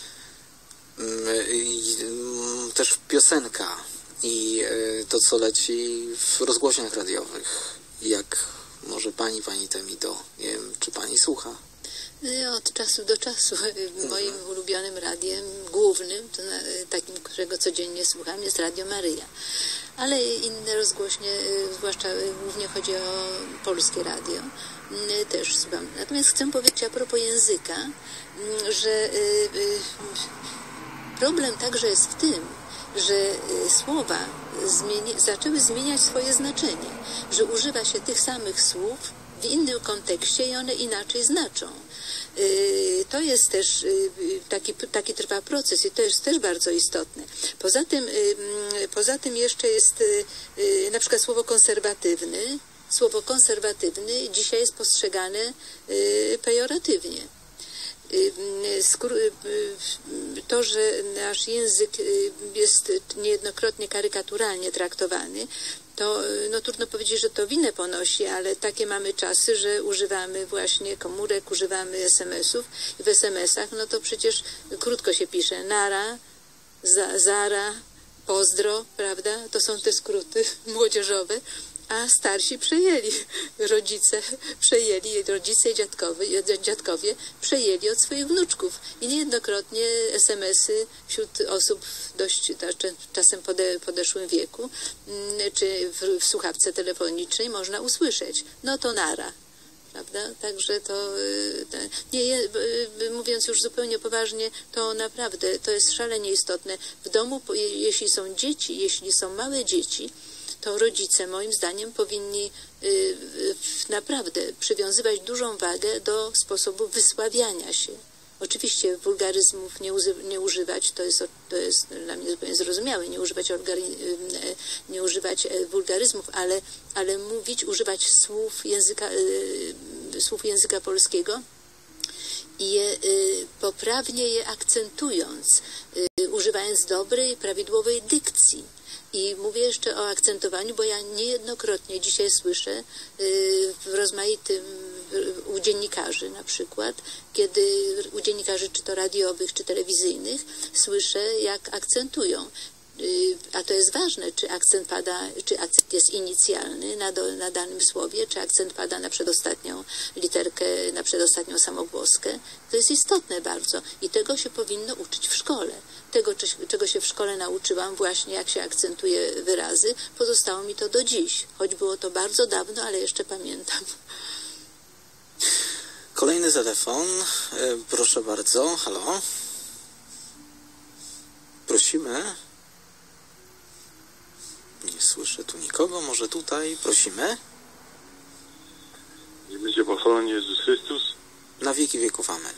I też piosenka i to, co leci w rozgłośniach radiowych. Jak może pani, pani Temido, nie wiem, czy pani słucha? Od czasu do czasu. Moim mhm. ulubionym radiem głównym, to na, takim, którego codziennie słucham, jest Radio Maryja. Ale inne rozgłośnie, zwłaszcza głównie chodzi o polskie radio, też słucham. Natomiast chcę powiedzieć a propos języka, że problem także jest w tym, że słowa zmieni- zaczęły zmieniać swoje znaczenie, że używa się tych samych słów w innym kontekście i one inaczej znaczą. To jest też taki, taki trwa proces i to jest też bardzo istotne. Poza tym, poza tym jeszcze jest na przykład słowo konserwatywny. Słowo konserwatywny dzisiaj jest postrzegane pejoratywnie. To, że nasz język jest niejednokrotnie karykaturalnie traktowany, to no, trudno powiedzieć, że to winę ponosi, ale takie mamy czasy, że używamy właśnie komórek, używamy es em esów i w es em esach, no to przecież krótko się pisze nara, za, zara, pozdro, prawda? To są te skróty młodzieżowe. A starsi przejęli, rodzice przejęli, rodzice i dziadkowie, dziadkowie przejęli od swoich wnuczków. I niejednokrotnie es em esy wśród osób w dość czasem pode, podeszłym wieku, czy w, w słuchawce telefonicznej można usłyszeć. No to nara. Prawda? Także to, nie, mówiąc już zupełnie poważnie, to naprawdę to jest szalenie istotne. W domu, jeśli są dzieci, jeśli są małe dzieci, to rodzice moim zdaniem powinni y, naprawdę przywiązywać dużą wagę do sposobu wysławiania się. Oczywiście wulgaryzmów nie, uzy, nie używać, to jest, to jest dla mnie zupełnie zrozumiałe, nie używać, orgari, nie używać wulgaryzmów, ale, ale mówić, używać słów języka, y, słów języka polskiego i je, y, poprawnie je akcentując, y, używając dobrej, prawidłowej dykcji. I mówię jeszcze o akcentowaniu, bo ja niejednokrotnie dzisiaj słyszę w rozmaitym, u dziennikarzy na przykład, kiedy u dziennikarzy czy to radiowych, czy telewizyjnych, słyszę jak akcentują. A to jest ważne, czy akcent pada, czy akcent jest inicjalny na, do, na danym słowie, czy akcent pada na przedostatnią literkę, na przedostatnią samogłoskę. To jest istotne bardzo i tego się powinno uczyć w szkole. Tego, czego się w szkole nauczyłam, właśnie jak się akcentuje wyrazy, pozostało mi to do dziś. Choć było to bardzo dawno, ale jeszcze pamiętam. Kolejny telefon. Proszę bardzo. Halo? Prosimy. Nie słyszę tu nikogo. Może tutaj? Prosimy. Nie będzie pochwalony Jezus Chrystus. Na wieki wieków. Amen.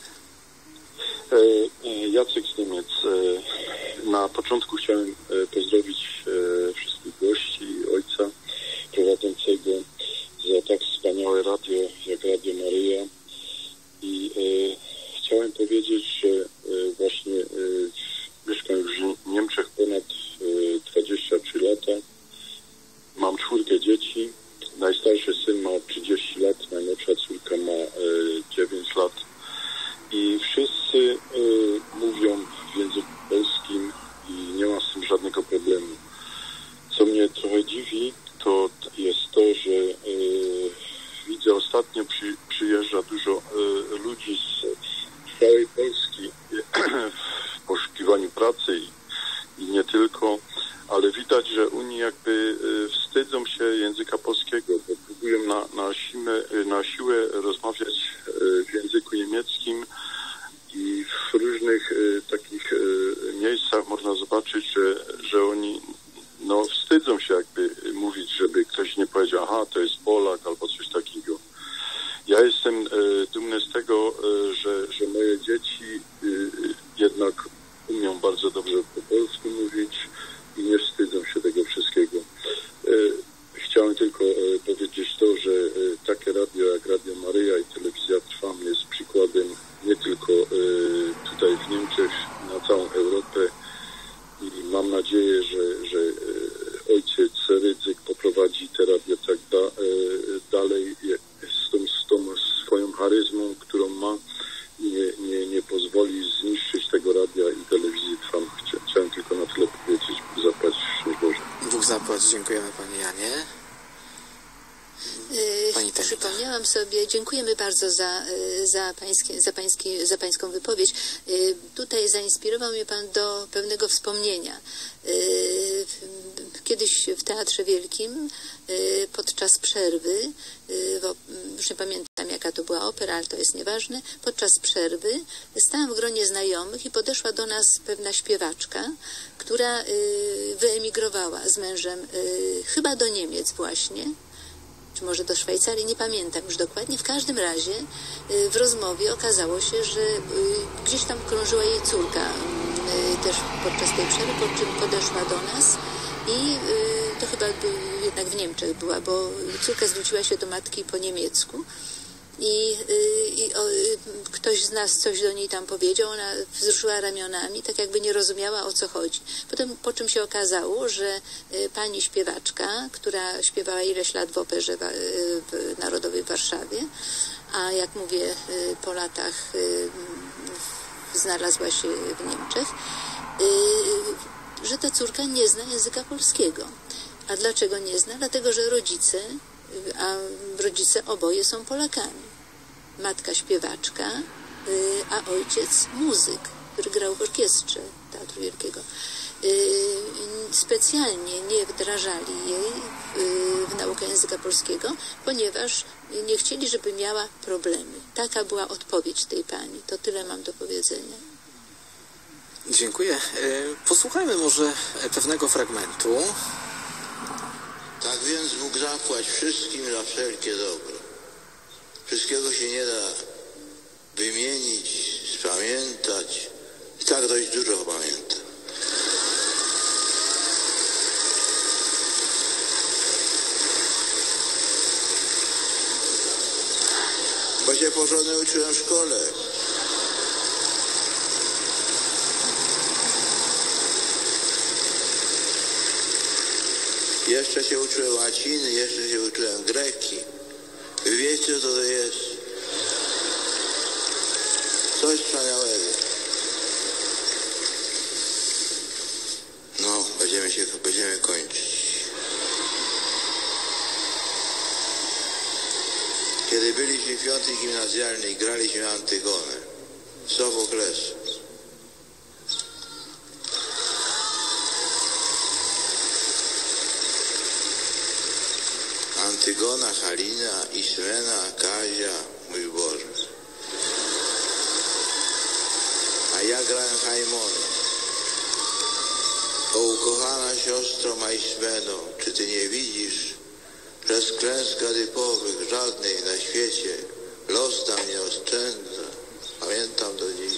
Jacek z Niemiec. Na początku chciałem pozdrowić wszystkich gości, ojca prowadzącego za tak wspaniałe radio jak Radio Maryja. I chciałem powiedzieć, że właśnie mieszkam już w Niemczech ponad dwadzieścia trzy lata. Mam czwórkę dzieci. Najstarszy syn ma trzydzieści lat, najmłodsza córka ma dziewięć lat. I wszyscy y, mówią w języku polskim i nie ma z tym żadnego problemu. Co mnie trochę dziwi, to jest to, że y, widzę ostatnio przy, przyjeżdża dużo y, ludzi z, z całej Polski w poszukiwaniu pracy i, i nie tylko, ale widać, że oni jakby y, wstydzą się języka polskiego, bo próbują na, na, siłę, na siłę rozmawiać y, w języku niemieckim i w różnych y, takich y, miejscach można zobaczyć, że, że oni no, wstydzą się jakby mówić, żeby ktoś nie powiedział, aha, to jest Polak albo coś takiego. Ja jestem y, dumny z tego, y, że, że moje dzieci y, jednak umią bardzo dobrze po polsku mówić i nie wstydzą się tego wszystkiego. Chciałem tylko powiedzieć to, że takie radio jak Radio Maryja i Telewizja Trwam jest przykładem nie tylko tutaj w Niemczech, na całą Europę i mam nadzieję, że, że ojciec Rydzyk poprowadzi te radio tak da, dalej z tą, z tą swoją charyzmą, którą ma i nie, nie, nie pozwoli zniszczyć tego radia i Telewizji Trwam. Chciałem tylko na tyle powiedzieć, zapłać szczęść Boże. Bóg zapłać, dziękujemy Panie Janie. Pani Przypomniałam sobie, dziękujemy bardzo za, za, pańskie, za, pańskie, za pańską wypowiedź. Tutaj zainspirował mnie Pan do pewnego wspomnienia. Kiedyś w Teatrze Wielkim podczas przerwy, już nie pamiętam jaka to była opera, ale to jest nieważne, podczas przerwy stałam w gronie znajomych i podeszła do nas pewna śpiewaczka, która wyemigrowała z mężem chyba do Niemiec właśnie, czy może do Szwajcarii, nie pamiętam już dokładnie. W każdym razie w rozmowie okazało się, że gdzieś tam krążyła jej córka też podczas tej przerwy, po czym podeszła do nas i to chyba jednak w Niemczech była, bo córka zwróciła się do matki po niemiecku i, i o, ktoś z nas coś do niej tam powiedział, ona wzruszyła ramionami, tak jakby nie rozumiała, o co chodzi. Potem, po czym się okazało, że pani śpiewaczka, która śpiewała ileś lat w Operze w Narodowej w Warszawie, a jak mówię, po latach znalazła się w Niemczech, że ta córka nie zna języka polskiego. A dlaczego nie zna? Dlatego, że rodzice, a rodzice oboje są Polakami. Matka śpiewaczka, a ojciec muzyk, który grał w orkiestrze Teatru Wielkiego. Specjalnie nie wdrażali jej w naukę języka polskiego, ponieważ nie chcieli, żeby miała problemy. Taka była odpowiedź tej pani. To tyle mam do powiedzenia. Dziękuję. Posłuchajmy może pewnego fragmentu. Tak więc Bóg zapłać wszystkim za wszelkie dobro. Wszystkiego się nie da wymienić, spamiętać. I tak dość dużo pamiętam. Bo się porządnie uczyłem w szkole. Jeszcze się uczyłem łaciny, jeszcze się uczyłem greki. Wy wiecie, co to jest? Coś wspaniałego. No, będziemy będziemy kończyć. Kiedy byliśmy w piątej gimnazjalnej, graliśmy Antygonę, Sofoklesu. Antygona, Halina, Ismena, Kazia, mój Boże. A ja grałem Hajmona. O ukochana siostro Majsmeno, czy ty nie widzisz, że z klęsk gadypowych żadnej na świecie los nam nie oszczędza? Pamiętam do dziś.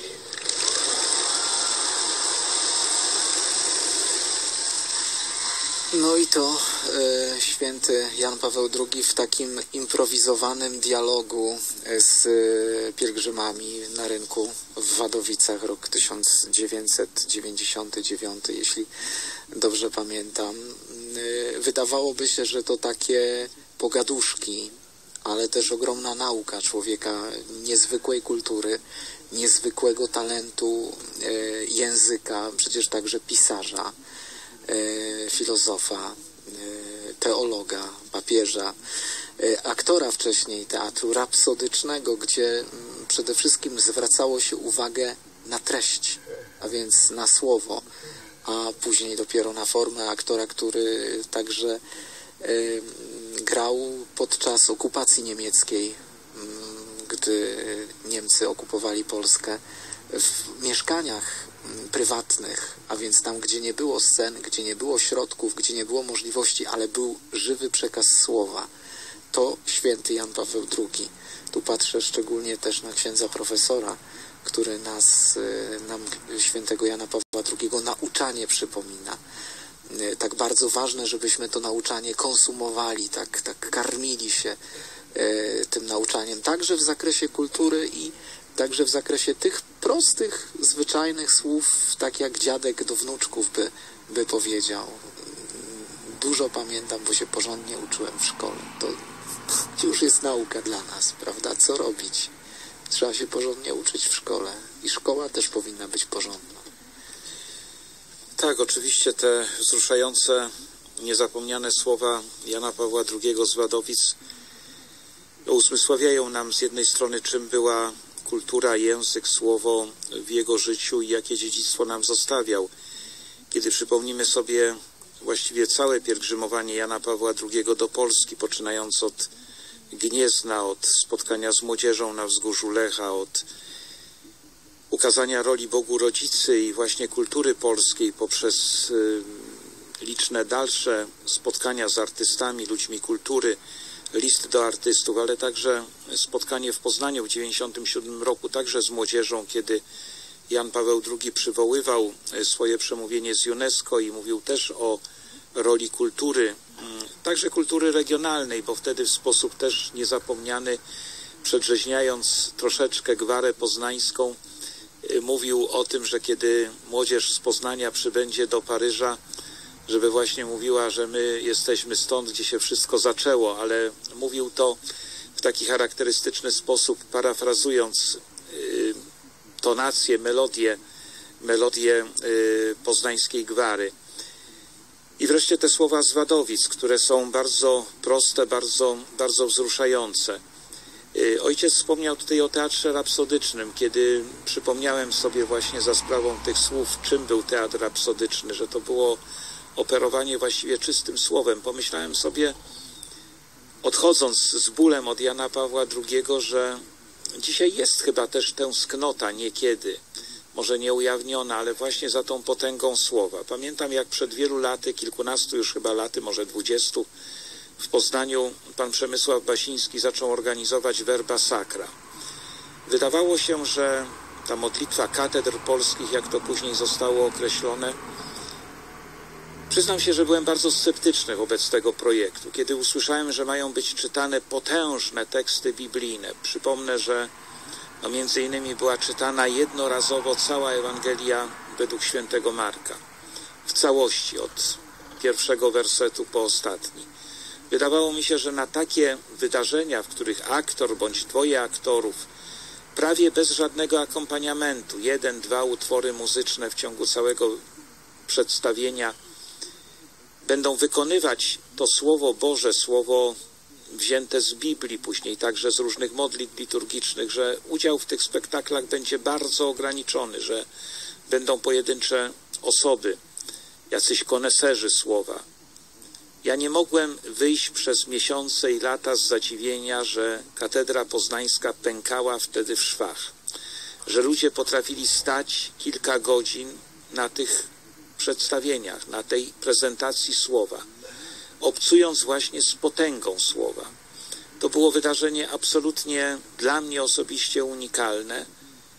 No i to e, święty Jan Paweł drugi w takim improwizowanym dialogu z e, pielgrzymami na rynku w Wadowicach, rok tysiąc dziewięćset dziewięćdziesiąty dziewiąty, jeśli dobrze pamiętam. E, wydawałoby się, że to takie pogaduszki, ale też ogromna nauka człowieka niezwykłej kultury, niezwykłego talentu e, języka, przecież także pisarza, E, filozofa, e, teologa, papieża, e, aktora wcześniej teatru rapsodycznego, gdzie m, przede wszystkim zwracało się uwagę na treść, a więc na słowo, a później dopiero na formę. Aktora, który także e, grał podczas okupacji niemieckiej, m, gdy Niemcy okupowali Polskę, w mieszkaniach prywatnych, a więc tam, gdzie nie było scen, gdzie nie było środków, gdzie nie było możliwości, ale był żywy przekaz słowa. To święty Jan Paweł drugi. Tu patrzę szczególnie też na księdza profesora, który nas, nam świętego Jana Pawła drugiego nauczanie przypomina. Tak bardzo ważne, żebyśmy to nauczanie konsumowali, tak, tak karmili się tym nauczaniem, także w zakresie kultury i także w zakresie tych prostych, zwyczajnych słów, tak jak dziadek do wnuczków by, by powiedział. Dużo pamiętam, bo się porządnie uczyłem w szkole. To już jest nauka dla nas, prawda? Co robić? Trzeba się porządnie uczyć w szkole i szkoła też powinna być porządna. Tak, oczywiście te wzruszające, niezapomniane słowa Jana Pawła drugiego z Wadowic uzmysławiają nam z jednej strony, czym była kultura, język, słowo w jego życiu i jakie dziedzictwo nam zostawiał. Kiedy przypomnimy sobie właściwie całe pielgrzymowanie Jana Pawła drugiego do Polski, poczynając od Gniezna, od spotkania z młodzieżą na wzgórzu Lecha, od ukazania roli Bogu Rodzicy i właśnie kultury polskiej poprzez y, liczne dalsze spotkania z artystami, ludźmi kultury, list do artystów, ale także spotkanie w Poznaniu w dziewięćdziesiątym siódmym roku, także z młodzieżą, kiedy Jan Paweł drugi przywoływał swoje przemówienie z UNESCO i mówił też o roli kultury, także kultury regionalnej, bo wtedy w sposób też niezapomniany, przedrzeźniając troszeczkę gwarę poznańską, mówił o tym, że kiedy młodzież z Poznania przybędzie do Paryża, żeby właśnie mówiła, że my jesteśmy stąd, gdzie się wszystko zaczęło, ale mówił to w taki charakterystyczny sposób, parafrazując y, tonację, melodię, melodię y, poznańskiej gwary. I wreszcie te słowa z Wadowic, które są bardzo proste, bardzo, bardzo wzruszające. Y, ojciec wspomniał tutaj o teatrze rapsodycznym, kiedy przypomniałem sobie właśnie za sprawą tych słów, czym był teatr rapsodyczny, że to było operowanie właściwie czystym słowem. Pomyślałem sobie, odchodząc z bólem od Jana Pawła drugiego, że dzisiaj jest chyba też tęsknota niekiedy, może nie ujawniona, ale właśnie za tą potęgą słowa. Pamiętam, jak przed wielu laty, kilkunastu już chyba laty, może dwudziestu, w Poznaniu pan Przemysław Basiński zaczął organizować Verba Sacra. Wydawało się, że ta modlitwa katedr polskich, jak to później zostało określone, przyznam się, że byłem bardzo sceptyczny wobec tego projektu. Kiedy usłyszałem, że mają być czytane potężne teksty biblijne, przypomnę, że no między innymi była czytana jednorazowo cała Ewangelia według świętego Marka. W całości, od pierwszego wersetu po ostatni. Wydawało mi się, że na takie wydarzenia, w których aktor bądź dwoje aktorów, prawie bez żadnego akompaniamentu, jeden, dwa utwory muzyczne w ciągu całego przedstawienia, będą wykonywać to Słowo Boże, Słowo wzięte z Biblii, później także z różnych modlitw liturgicznych, że udział w tych spektaklach będzie bardzo ograniczony, że będą pojedyncze osoby, jacyś koneserzy słowa. Ja nie mogłem wyjść przez miesiące i lata z zadziwienia, że katedra poznańska pękała wtedy w szwach, że ludzie potrafili stać kilka godzin na tych przedstawieniach, na tej prezentacji słowa, obcując właśnie z potęgą słowa. To było wydarzenie absolutnie dla mnie osobiście unikalne.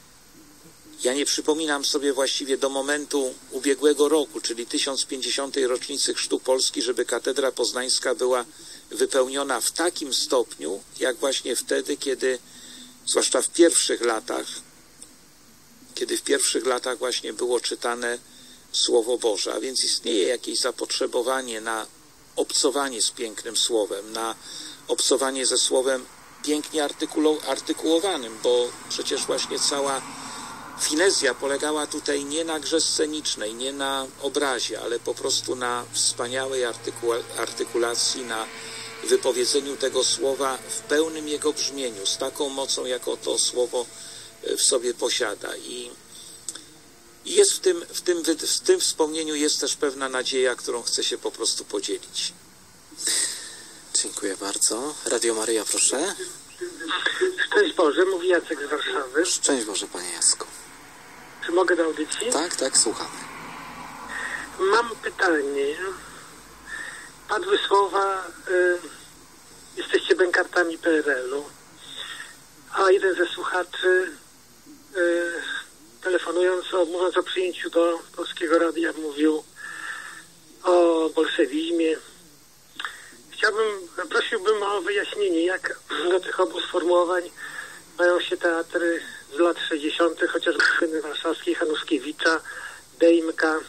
Ja nie przypominam sobie właściwie do momentu ubiegłego roku, czyli tysiąc pięćdziesiątej rocznicy Chrztu Polski, żeby katedra poznańska była wypełniona w takim stopniu, jak właśnie wtedy, kiedy, zwłaszcza w pierwszych latach, kiedy w pierwszych latach właśnie było czytane Słowo Boże, a więc istnieje jakieś zapotrzebowanie na obcowanie z pięknym Słowem, na obcowanie ze Słowem pięknie artykulo, artykułowanym, bo przecież właśnie cała finezja polegała tutaj nie na grze scenicznej, nie na obrazie, ale po prostu na wspaniałej artykula, artykulacji, na wypowiedzeniu tego słowa w pełnym jego brzmieniu, z taką mocą, jaką to słowo w sobie posiada. I I jest w tym, w, tym, w tym wspomnieniu jest też pewna nadzieja, którą chcę się po prostu podzielić. Dziękuję bardzo. Radio Maryja, proszę. Szczęść Boże, mówi Jacek z Warszawy. Szczęść Boże, panie Jacku. Czy mogę do audycji? Tak, tak, słuchamy. Mam pytanie. Padły słowa, y, jesteście bękartami P R L u, a jeden ze słuchaczy y, telefonując, o, mówiąc o przyjęciu do Polskiego Radia, mówił o bolszewizmie. Chciałbym, prosiłbym o wyjaśnienie, jak do tych obu sformułowań mają się teatry z lat sześćdziesiątych, chociażby Sceny Warszawskiej, Hanuszkiewicza, Dejmka.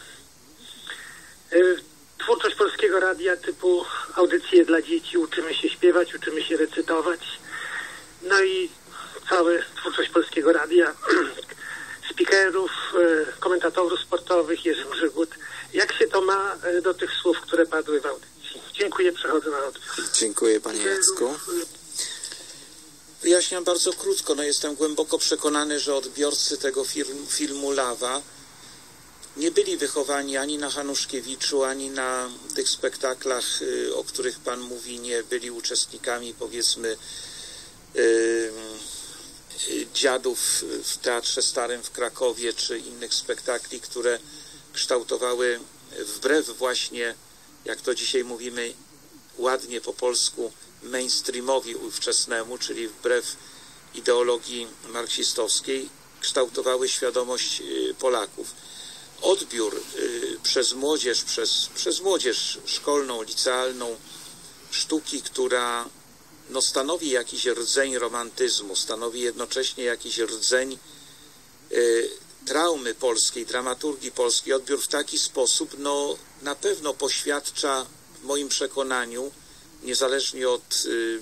Twórczość Polskiego Radia typu audycje dla dzieci, uczymy się śpiewać, uczymy się recytować. No i cała twórczość Polskiego Radia, speakerów, komentatorów sportowych, Jerzy Mrzygłód. Jak się to ma do tych słów, które padły w audycji? Dziękuję, przechodzę na odbiór. Dziękuję, panie Jacku. Wyjaśniam bardzo krótko. No, jestem głęboko przekonany, że odbiorcy tego filmu, filmu Lawa nie byli wychowani ani na Hanuszkiewiczu, ani na tych spektaklach, o których pan mówi, nie byli uczestnikami, powiedzmy, yy, Dziadów w Teatrze Starym w Krakowie, czy innych spektakli, które kształtowały wbrew właśnie, jak to dzisiaj mówimy ładnie po polsku, mainstreamowi ówczesnemu, czyli wbrew ideologii marksistowskiej, kształtowały świadomość Polaków. Odbiór przez młodzież, przez, przez młodzież szkolną, licealną sztuki, która no, stanowi jakiś rdzeń romantyzmu, stanowi jednocześnie jakiś rdzeń y, traumy polskiej, dramaturgii polskiej. Odbiór w taki sposób no, na pewno poświadcza w moim przekonaniu, niezależnie od y, y,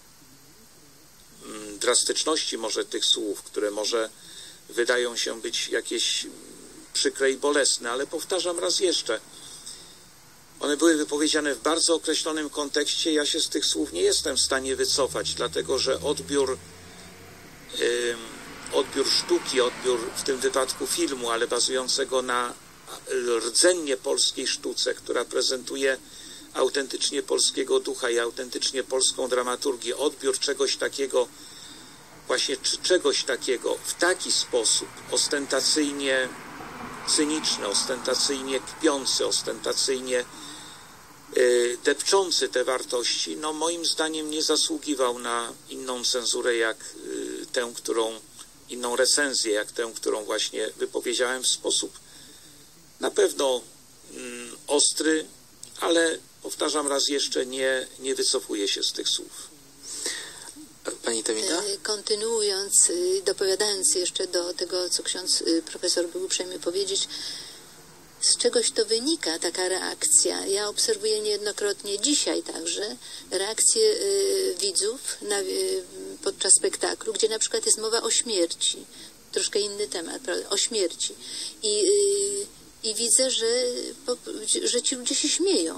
drastyczności może tych słów, które może wydają się być jakieś przykre i bolesne, ale powtarzam raz jeszcze, one były wypowiedziane w bardzo określonym kontekście. Ja się z tych słów nie jestem w stanie wycofać, dlatego że odbiór, yy, odbiór sztuki, odbiór w tym wypadku filmu, ale bazującego na rdzennie polskiej sztuce, która prezentuje autentycznie polskiego ducha i autentycznie polską dramaturgię, odbiór czegoś takiego, właśnie czegoś takiego w taki sposób ostentacyjnie cyniczny, ostentacyjnie kpiący, ostentacyjnie y, depczący te wartości, no moim zdaniem nie zasługiwał na inną cenzurę jak y, tę, którą, inną recenzję jak tę, którą właśnie wypowiedziałem w sposób na pewno y, ostry, ale powtarzam raz jeszcze, nie, nie wycofuję się z tych słów. Pani Temida? Kontynuując, dopowiadając jeszcze do tego, co ksiądz profesor był uprzejmy powiedzieć, z czegoś to wynika, taka reakcja. Ja obserwuję niejednokrotnie dzisiaj także reakcje y, widzów na, y, podczas spektaklu, gdzie na przykład jest mowa o śmierci. Troszkę inny temat, prawda? O śmierci. I, y, i widzę, że, po, że ci ludzie się śmieją.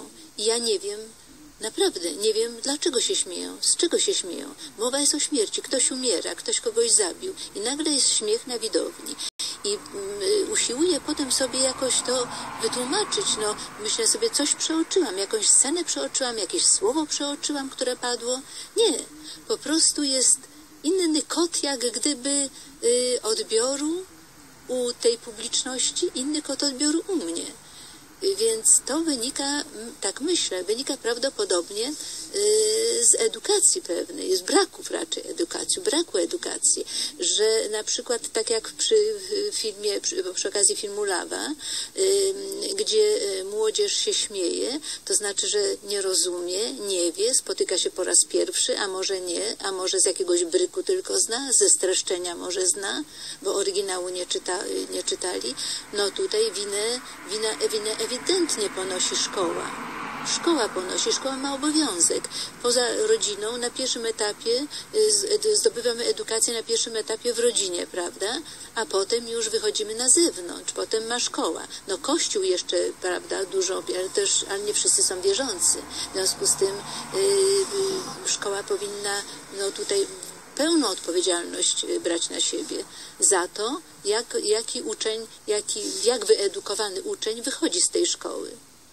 I ja nie wiem, naprawdę nie wiem, dlaczego się śmieją, z czego się śmieją. Mowa jest o śmierci, ktoś umiera, ktoś kogoś zabił i nagle jest śmiech na widowni. I y, usiłuję potem sobie jakoś to wytłumaczyć. No, myślę sobie, coś przeoczyłam, jakąś scenę przeoczyłam, jakieś słowo przeoczyłam, które padło. Nie, po prostu jest inny kod, jak gdyby y, odbioru u tej publiczności, inny kod odbioru u mnie. Więc to wynika, tak myślę, wynika prawdopodobnie z edukacji pewnej, z braków raczej edukacji, braku edukacji, że na przykład tak jak przy filmie, przy, przy okazji filmu Lawa, gdzie młodzież się śmieje, to znaczy, że nie rozumie, nie wie, spotyka się po raz pierwszy, a może nie, a może z jakiegoś bryku tylko zna, ze streszczenia może zna, bo oryginału nie, czyta, nie czytali. No tutaj winę, winę, winę ewidentnie ponosi szkoła. Szkoła ponosi, szkoła ma obowiązek. Poza rodziną na pierwszym etapie zdobywamy edukację na pierwszym etapie w rodzinie, prawda? A potem już wychodzimy na zewnątrz, potem ma szkoła. No Kościół jeszcze, prawda, dużo, ale też, ale nie wszyscy są wierzący. W związku z tym yy, szkoła powinna, no tutaj pełną odpowiedzialność brać na siebie za to, jak, jaki uczeń, jaki, jak wyedukowany uczeń wychodzi z tej szkoły.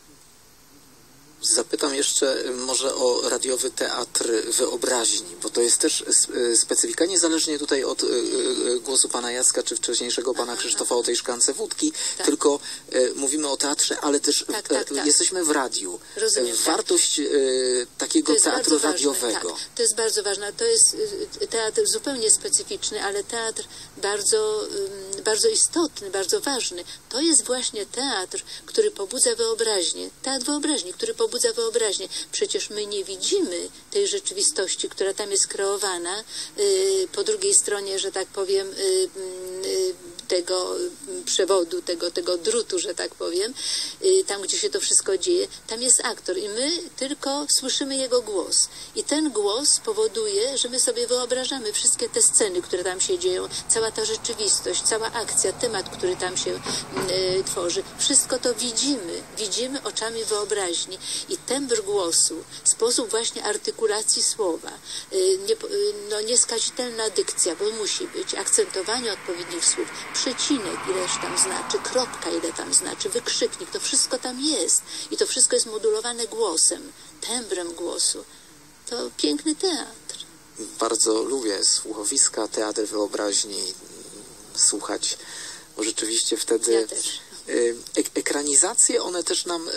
Zapytam jeszcze może o radiowy teatr wyobraźni, bo to jest też specyfika, niezależnie tutaj od głosu pana Jacka, czy wcześniejszego pana Krzysztofa o tej szklance wódki, tak. Tylko mówimy o teatrze, ale też tak, tak, tak. jesteśmy w radiu. Rozumiem, Wartość tak. takiego teatru radiowego. Tak. To jest bardzo ważne. To jest teatr zupełnie specyficzny, ale teatr bardzo, bardzo istotny, bardzo ważny. To jest właśnie teatr, który pobudza wyobraźnię. Teatr wyobraźni, który pobudza pobudza wyobraźnię. Przecież my nie widzimy tej rzeczywistości, która tam jest kreowana yy, po drugiej stronie, że tak powiem, yy, yy, tego przewodu, tego, tego drutu, że tak powiem, yy, tam, gdzie się to wszystko dzieje, tam jest aktor i my tylko słyszymy jego głos. I ten głos powoduje, że my sobie wyobrażamy wszystkie te sceny, które tam się dzieją, cała ta rzeczywistość, cała akcja, temat, który tam się yy, tworzy. Wszystko to widzimy. Widzimy oczami wyobraźni. I tembr głosu, sposób właśnie artykulacji słowa, nie, no nieskazitelna dykcja, bo musi być, akcentowanie odpowiednich słów, przecinek, ileż tam znaczy, kropka, ile tam znaczy, wykrzyknik, to wszystko tam jest. I to wszystko jest modulowane głosem, tembrem głosu. To piękny teatr. Bardzo lubię słuchowiska, teatr wyobraźni, słuchać, bo rzeczywiście wtedy... Ja też. Ek- ekranizacje, one też nam...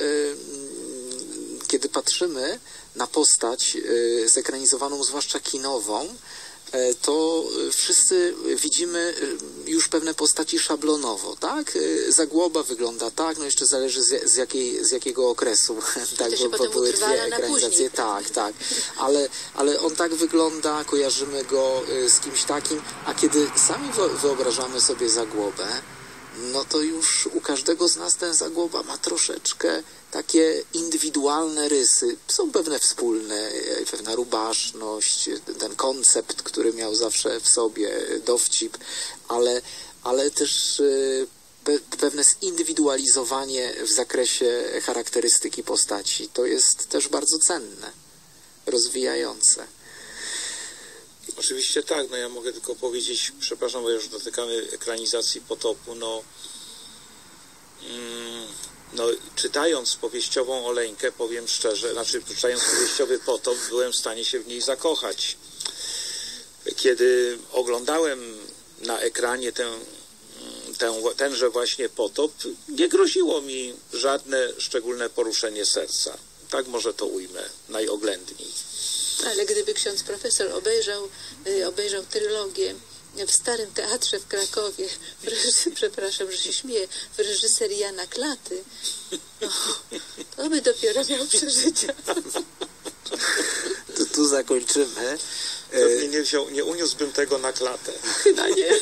Kiedy patrzymy na postać zekranizowaną, zwłaszcza kinową, to wszyscy widzimy już pewne postaci szablonowo, tak? Zagłoba wygląda tak, no jeszcze zależy z, z, jakiej, z jakiego okresu, tak, bo, bo były dwie ekranizacje, tak, tak, ale, ale on tak wygląda, kojarzymy go z kimś takim, a kiedy sami wyobrażamy sobie Zagłobę, no to już u każdego z nas ten Zagłoba ma troszeczkę takie indywidualne rysy. Są pewne wspólne, pewna rubaszność, ten koncept, który miał zawsze w sobie, dowcip, ale, ale też pe, pewne zindywidualizowanie w zakresie charakterystyki postaci. To jest też bardzo cenne, rozwijające. Oczywiście tak, no ja mogę tylko powiedzieć, przepraszam, bo już dotykamy ekranizacji Potopu, no, mm, no czytając powieściową Oleńkę, powiem szczerze, znaczy czytając powieściowy Potop, byłem w stanie się w niej zakochać. Kiedy oglądałem na ekranie tę, tę, tenże właśnie Potop, nie groziło mi żadne szczególne poruszenie serca. Tak może to ujmę najoględniej. Ale gdyby ksiądz profesor obejrzał, obejrzał trylogię w Starym Teatrze w Krakowie, w reży, przepraszam, że się śmieję, w reżyserii Jana Klaty, no, to by dopiero miał przeżycia. To tu zakończymy. Pewnie nie, wziął, nie uniósłbym tego na klatę. Chyba nie.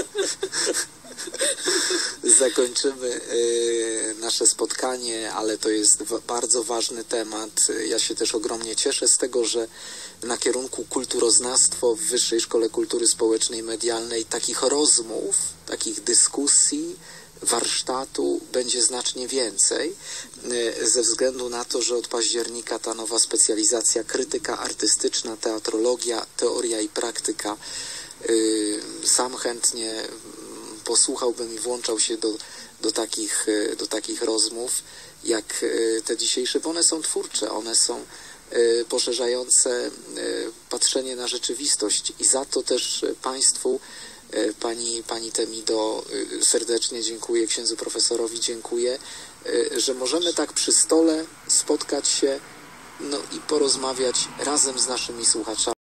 Zakończymy y, nasze spotkanie, ale to jest w, bardzo ważny temat. Ja się też ogromnie cieszę z tego, że na kierunku kulturoznawstwo w Wyższej Szkole Kultury Społecznej i Medialnej takich rozmów, takich dyskusji warsztatu będzie znacznie więcej, ze względu na to, że od października ta nowa specjalizacja krytyka artystyczna, teatrologia, teoria i praktyka. Sam chętnie posłuchałbym i włączał się do, do, takich, do takich rozmów, jak te dzisiejsze, bo one są twórcze, one są poszerzające patrzenie na rzeczywistość i za to też Państwu, Pani, pani Temido, serdecznie dziękuję, księdzu profesorowi dziękuję, że możemy tak przy stole spotkać się no i porozmawiać razem z naszymi słuchaczami.